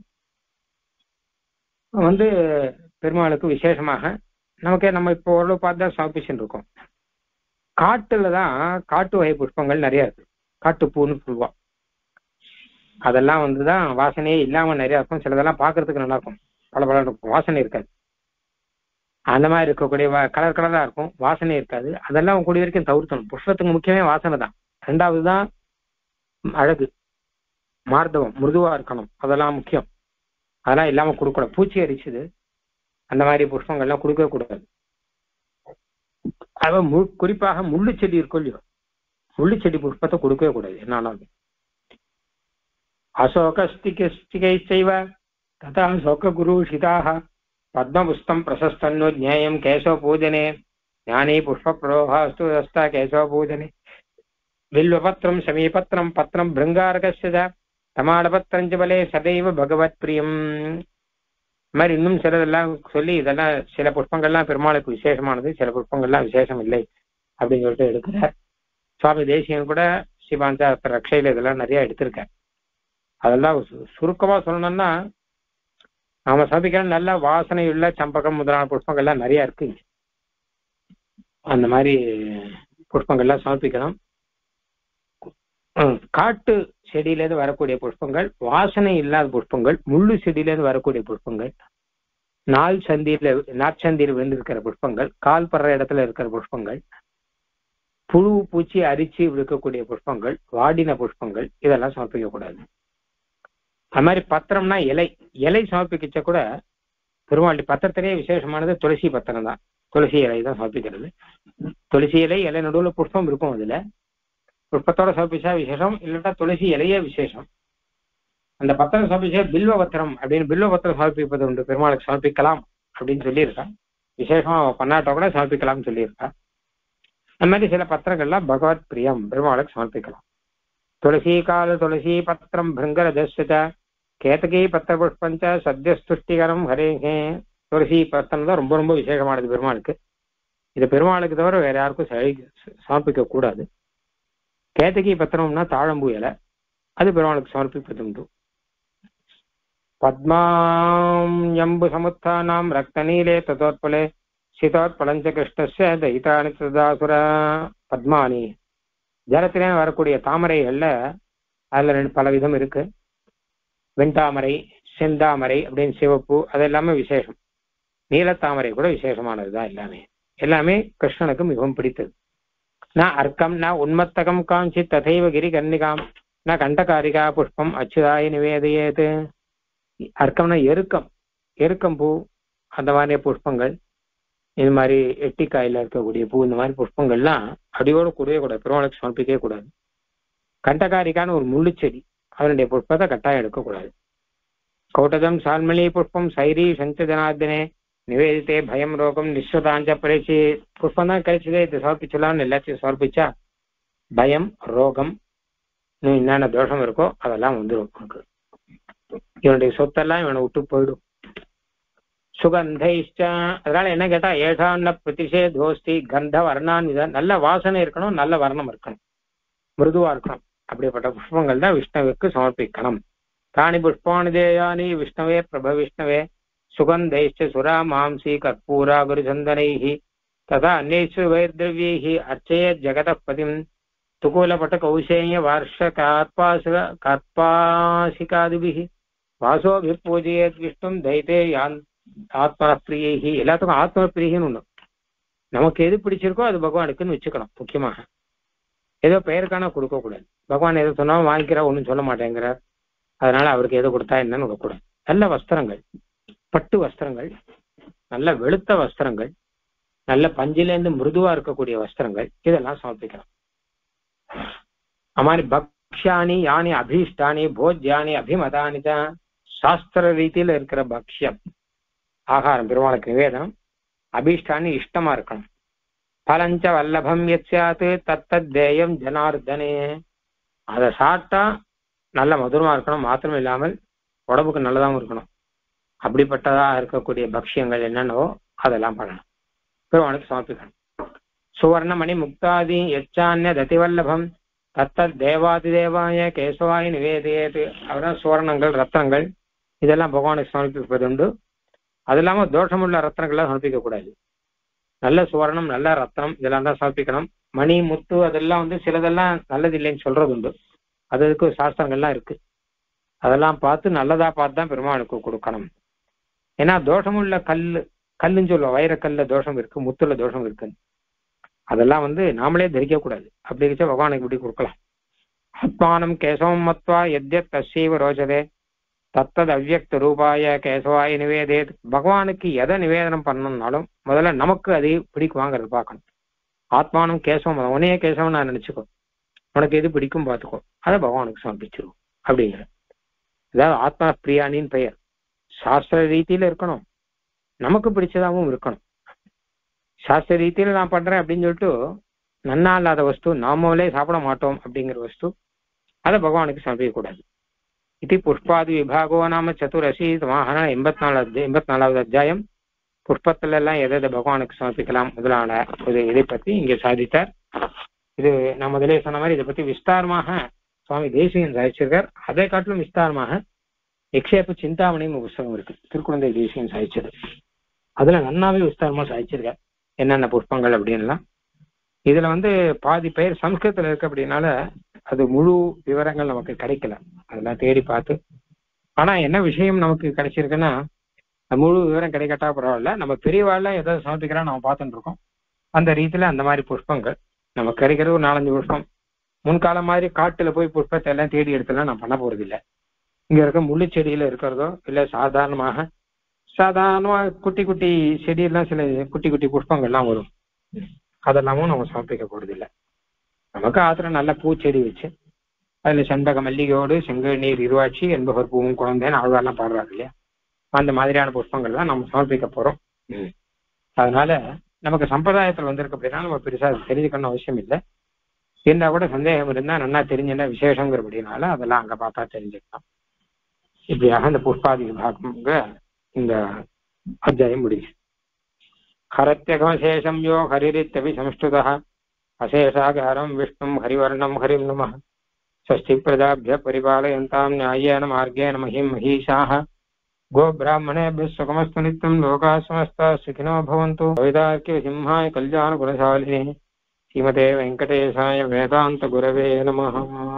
பெருமாளுக்கு விசேஷமாக நமக்கே நம்ம இப்போ ஓரளவு பார்த்து தான் சமர்ப்பிச்சுட்டு இருக்கோம். காட்டுல தான் காட்டு வகை புஷ்பங்கள் நிறைய இருக்கு. காட்டுப்பூன்னு சொல்லுவோம். அதெல்லாம் வந்துதான் வாசனையே இல்லாம நிறைய இருக்கும். சிலதெல்லாம் பாக்குறதுக்கு நல்லா இருக்கும், பல பல இருக்கும், வாசனை இருக்காது. அந்த மாதிரி இருக்கக்கூடிய கலர் கலரா இருக்கும், வாசனை இருக்காது. அதெல்லாம் கூடிய வரைக்கும் தவிர்த்தணும். புஷ்பத்துக்கு முக்கியமே வாசனை தான். ரெண்டாவதுதான் அழகு, மார்தவம், மிருதுவா இருக்கணும், அதெல்லாம் முக்கியம். அதெல்லாம் இல்லாம கொடுக்கூடாது. பூச்சி அரிச்சது அந்த மாதிரி புஷ்பங்கள்லாம் கொடுக்க கூடாது. அது குறிப்பாக முள்ளு செடி இருக்கும் இல்லையோ, முள்ளு செடி புஷ்பத்தை கொடுக்கவே கூடாது என்னாலும். அசோகஸ்திகை செய்வ ததா சோக குருஷிதாக பத்மபுஷ்பம் பிரசஸ்தன்னோ ஜ்ஞேயம் கேசவ பூஜனே ஞானே புஷ்ப பிரரோஹாஸ்து தஸ்தா கேசவ பூஜனே வில்வபத்திரம் சமீபத்திரம் பத்திரம் பிருங்காரகஸ்ய தமாடபத்திரஞ்ச பலே சதைவ பகவத் பிரியம். இந்த மாதிரி இன்னும் சிலதெல்லாம் சொல்லி இதெல்லாம் சில புஷ்பங்கள்லாம் பெருமாளுக்கு விசேஷமானது, சில புஷ்பங்கள்லாம் விசேஷம் இல்லை அப்படின்னு சொல்லிட்டு எடுக்கிறார். சுவாமி தேசியன் கூட சிவாந்தா ரக்ஷையில இதெல்லாம் நிறைய எடுத்திருக்கார். அதெல்லாம் சுருக்கமா சொல்லணும்னா, நாம சமைக்கிற நல்ல வாசனையுள்ள சம்பகம் முதலான புஷ்பங்கள்லாம் நிறைய இருக்கு. அந்த மாதிரி புஷ்பங்கள்லாம் சமர்ப்பிக்கலாம். காட்டு செடியிலேருந்து வரக்கூடிய புஷ்பங்கள், வாசனை இல்லாத புஷ்பங்கள், முள்ளு செடியிலேருந்து வரக்கூடிய புஷ்பங்கள், நாற்சந்தியில் விழுந்திருக்கிற புஷ்பங்கள், கால் படுற இடத்துல இருக்கிற புஷ்பங்கள், புழு பூச்சி அரிச்சு இருக்கக்கூடிய புஷ்பங்கள், வாடின புஷ்பங்கள், இதெல்லாம் சமர்ப்பிக்க கூடாது. அது மாதிரி பத்திரம்னா இலை சமர்ப்பிக்க கூட பெருமாள் பத்திரத்திலேயே விசேஷமானது துளசி பத்திரம் தான். துளசி இலை தான் சமர்ப்பிக்கிறது. துளசி இலை நடுவில் புஷ்பம் இருக்கும். அதுல புஷ்பத்தோட சமர்ப்பிச்சா விசேஷம், இல்லட்டா துளசி இலையே விசேஷம். அந்த பத்திரம் சமர்ப்பிச்சா பில்வ பத்திரம் அப்படின்னு பில்வ பத்திரம் சமர்ப்பிப்பது உண்டு. பெருமாளுக்கு சமர்ப்பிக்கலாம் அப்படின்னு சொல்லியிருக்கா. விசேஷமா பண்ணாட்ட கூட சமர்ப்பிக்கலாம்னு சொல்லியிருக்கா. அந்த மாதிரி சில பத்திரங்கள்லாம் பகவத் பிரியம், பெருமாளுக்கு சமர்ப்பிக்கலாம். துளசி கால துளசி பத்திரம் பிருங்கரஜஸ்ய கேதகி பத்திர புஷ்பஞ்ச சத்யஸ்துஷ்டிகரம் ஹரேகே. துளசி பத்திரம் தான் ரொம்ப ரொம்ப விசேஷமானது பெருமாளுக்கு. இது பெருமாளுக்கு தவிர வேற யாருக்கும் சமர்ப்பிக்க கூடாது. கேதகி பத்திரம்னா தாழம்பூ இலை, அது பெருமாளுக்கு சமர்ப்பிப்பது உண்டு. பத்மாம் யம்பு சமுத்தானாம் ரக்த நீலே ததோத்பலே சீதோத்பலஞ்ச கிருஷ்ணஸ்ய தைதானி ததாசுர. பத்மானி ஜலத்திலே வரக்கூடிய தாமரைகள்ல அதுல பல விதம் இருக்கு. வெண்தாமரை, செந்தாமரை அப்படின்னு சிவப்பு, அது எல்லாமே விசேஷம். நீலத்தாமரை கூட விசேஷமானதுதான். எல்லாமே கிருஷ்ணனுக்கு மிகவும் பிடித்தது. நான் அர்க்கம் நான் உன்மத்தகம் காஞ்சி ததைவ கிரி கன்னிகாம் நான் கண்டகாரிகா புஷ்பம் அச்சுதாய நிவேதையேது. அர்க்கம்னா எருக்கம் பூ, அந்த மாதிரி புஷ்பங்கள், இது மாதிரி எட்டிக்காயில இருக்கக்கூடிய பூ, இந்த மாதிரி புஷ்பங்கள்லாம் அடியோடு கூடவே கூடாது, பெருமாளுக்கு சமர்ப்பிக்கவே கூடாது. கண்டகாரிக்கான ஒரு முள்ளு செடி, அதனுடைய புஷ்பத்தை கட்டாயம் எடுக்கக்கூடாது. கௌட்டதம் சால்மலி புஷ்பம் சைரி சஞ்ச ஜனார்தனே நிவேதித்தே பயம் ரோகம் நிஸ்வதாஞ்ச பரிச்சு. புஷ்பம் தான் கிடைச்சதே, இது சமர்ப்பிச்சலாம்னு எல்லாத்தையும் சமர்ப்பிச்சா பயம் ரோகம் என்னென்ன தோஷம் இருக்கோ அதெல்லாம் வந்துடும். இவனுடைய சொத்தெல்லாம் இவனை விட்டு போயிடும். சுகந்தைஷ்ட, அதனால என்ன கேட்டா ஏஷான்ன பிரதிஷே தோஸ்தி கந்த வர்ணான். நல்ல வாசனை இருக்கணும், நல்ல வர்ணம் இருக்கணும், மிருதுவா இருக்கணும். அப்படிப்பட்ட புஷ்பங்கள் தான் விஷ்ணுவுக்கு சமர்ப்பிக்கணும். தானி புஷ்பாணி தேயானி விஷ்ணவே பிரப விஷ்ணவே சுகந்தைஷ்ட சுரா மாம்சி கற்பூரா குருசந்தனைஹி ததா அந்நேஷு வைர்திரவ்யைஹி அர்ச்சயே ஜெகதபதிம் துகூலபட்ட கௌசேய கர்ப்பாசிகாதிபிஹி வாசோபி பூஜையத் விஷ்ணும் தைத்தே ஆத்மப்பிரியைஹி. எல்லாத்துக்கும் ஆத்மப்பிரியன்னு ஒண்ணு. நமக்கு எது பிடிச்சிருக்கோ அது பகவானுக்குன்னு வச்சுக்கணும். முக்கியமாக ஏதோ பெயருக்கான கொடுக்க கூடாது. பகவான் எதை சொன்னாலும் வாங்கிக்கிறா, ஒன்றும் சொல்ல மாட்டேங்கிறார், அதனால அவருக்கு எது கொடுத்தா என்னன்னு விடக்கூடாது. நல்ல வஸ்திரங்கள், பட்டு வஸ்திரங்கள், நல்ல வெளுத்த வஸ்திரங்கள், நல்ல பஞ்சிலேருந்து மிருதுவா இருக்கக்கூடிய வஸ்திரங்கள், இதெல்லாம் சமர்ப்பிக்கலாம். அமாரி பக்ஷானி யானி அபீஷ்டானி போஜ்யானி அபிமதானி தான். சாஸ்திர ரீதியில இருக்கிற பக்ஷ்யம் ஆகாரம் பெருமாளுக்கு நிவேதனம். அபீஷ்டானி இஷ்டமா இருக்கணும். பலஞ்ச வல்லபம் எச்சாத்து தத்தத் தேயம் ஜனார்தனே. அதை சாப்பிட்டா நல்ல மதுரமா இருக்கணும், மாத்திரம் இல்லாமல் உடம்புக்கு நல்லதாகவும் இருக்கணும். அப்படிப்பட்டதா இருக்கக்கூடிய பக்ஷியங்கள் என்னென்னவோ அதெல்லாம் பண்ணணும், பெருமானுக்கு சமர்ப்பிக்கணும். சுவர்ணமணி முக்தாதி எச்சான்ய ததிவல்லபம் தத்தத் தேவாதி தேவாய கேசவாய நிவேதியது. அவதான் சுவர்ணங்கள், ரத்னங்கள், இதெல்லாம் பகவானுக்கு சமர்ப்பிப்பது உண்டு. அது இல்லாம தோஷமுள்ள ரத்னங்கள்லாம் சமர்ப்பிக்க கூடாது. நல்ல சுவர்ணம், நல்ல ரத்னம், இதெல்லாம் தான் சமர்ப்பிக்கணும். மணி முத்து அதெல்லாம் சிலதெல்லாம் நல்லது இல்லைன்னு சொல்றது உண்டு. அதுக்கு சாஸ்திரங்கள்லாம் இருக்கு. அதெல்லாம் பார்த்து நல்லதா பார்த்து தான் பெருமாளுக்கு கொடுக்கணும். ஏன்னா தோஷமுள்ள கல்லுன்னு சொல்லுவோம், வைரக்கல்ல தோஷம் இருக்கு, முத்துல தோஷம் இருக்குன்னு. அதெல்லாம் நாமளே தரிக்க கூடாது. அப்படி இருக்க பகவானுக்கு இப்படி கொடுக்கலாம். ஆத்மானம் கேசவம் மத்வா எத்யத் தஸ்யைவ ரோச்சதே தத்தது அவ்யக்த ரூபாய கேசவாய நிவேதே. பகவானுக்கு எதை நிவேதனம் பண்ணணும்னாலும் முதல்ல நமக்கு அது பிடிக்குவாங்கிறது பார்க்கணும். ஆத்மானம் கேசவம், உனையே கேசவம் நான் நினைச்சுக்கோ, உனக்கு எது பிடிக்கும் பார்த்துக்கோ, அதை பகவானுக்கு சமர்ப்பிச்சிருவோம் அப்படிங்கிற. அதாவது ஆத்மா பிரியாணின்னு பெயர். சாஸ்திர ரீதியில இருக்கணும், நமக்கு பிடிச்சதாகவும் இருக்கணும். சாஸ்திர ரீதியில நான் பண்றேன் அப்படின்னு சொல்லிட்டு நன்னா இல்லாத வஸ்து, நாமளே சாப்பிட மாட்டோம் அப்படிங்கிற வஸ்து, அதை பகவானுக்கு சமர்ப்பிக்க கூடாது. இது புஷ்பாதி விபாகோ நாம சதுரசி வாகன 84வது அத்தியாயம். புஷ்பத்துல எல்லாம் எதை பகவானுக்கு சமர்ப்பிக்கலாம் முதலான ஒரு இதை பத்தி இங்க சாதித்தார். இது நான் முதலே சொன்ன மாதிரி இதை பத்தி விஸ்தாரமாக சுவாமி தேசிகன் சாதிச்சிருக்கார். அதை காட்டிலும் விஸ்தாரமாக எக்ஷேப சிந்தாமணின்னு புஸ்தகம் இருக்கு, திருக்குழந்தை தேசிகன் சாதிச்சது. அதுல நன்னாவே விஸ்தாரமா சாதிச்சிருக்கார் என்னென்ன புஷ்பங்கள் அப்படின்லாம். இதுல பாதி பெயர் சம்ஸ்கிருதத்துல இருக்கு, அப்படின்னால அது முழு விவரங்கள் நமக்கு கிடைக்கல. அதெல்லாம் தேடி பார்த்து, ஆனா என்ன விஷயம் நமக்கு கிடைச்சிருக்குன்னா, முழு விவரம் கிடைக்கட்டா பரவாயில்ல, நம்ம பெரியவாள்லாம் எதை சமர்ப்பிக்கிறோம் நம்ம பார்த்துட்டு இருக்கோம். அந்த ரீதியில அந்த மாதிரி புஷ்பங்கள் நமக்கு கிடைக்கிறது ஒரு 4-5 புஷ்பம். முன்காலம் மாதிரி காட்டுல போய் புஷ்பத்தை எல்லாம் தேடி எடுத்துலாம் நான் பண்ண போறது இல்லை. இங்க இருக்க முள்ளு செடியில இருக்கிறதோ இல்ல சாதாரணமா குட்டி குட்டி செடியெல்லாம் சில குட்டி குட்டி புஷ்பங்கள்லாம் வரும், அதெல்லாமும் நம்ம சமர்ப்பிக்க போறது இல்லை. நமக்கு ஆத்திரம் நல்ல பூச்செடி வச்சு அதுல செண்பக மல்லிகையோடு செங்கநீர் இருவாட்சி என்பவர் பூவும் குழந்தைன்னு அவ்வளோலாம் பாடுறாரு இல்லையா, அந்த மாதிரியான புஷ்பங்கள் தான் நம்ம சமர்ப்பிக்க போறோம். அதனால நமக்கு சம்பிரதாயத்தில் வந்திருக்கு அப்படின்னா நம்ம பெருசா தெரிஞ்சுக்கணும் அவசியம் இல்லை. என்ன கூட சந்தேகம் இருந்தா நல்லா தெரிஞ்சுன்னா விசேஷங்கிறபடினால அதெல்லாம் அங்க பார்த்தா தெரிஞ்சுக்கலாம். இப்படியாக இந்த புஷ்பாதி விபாகம்ங்க இந்த அத்தியாயம் முடியுது. ஹரத்யகமசேஷம் யோ ஹரிரித்தபி சம்ஸ்கிருதः அசேஷாகாரம் விஷ்ணும் ஹரிவர்ணம் ஹரிம் நமः ஷஷ்டி பிரஜாபிய பரிபாலயந்தாம் நியாயேன மார்கேண மஹிம் மஹீஷாः गो ब्राह्मणेभ्यः सुखमस्तु नित्यं लोकाः समस्ताः सुखिनो भवन्तु। कवितार्किक सिंहाय कल्याण गुणशालिने श्रीमते वेंकटेशाय वेदांत गुरवे नमः।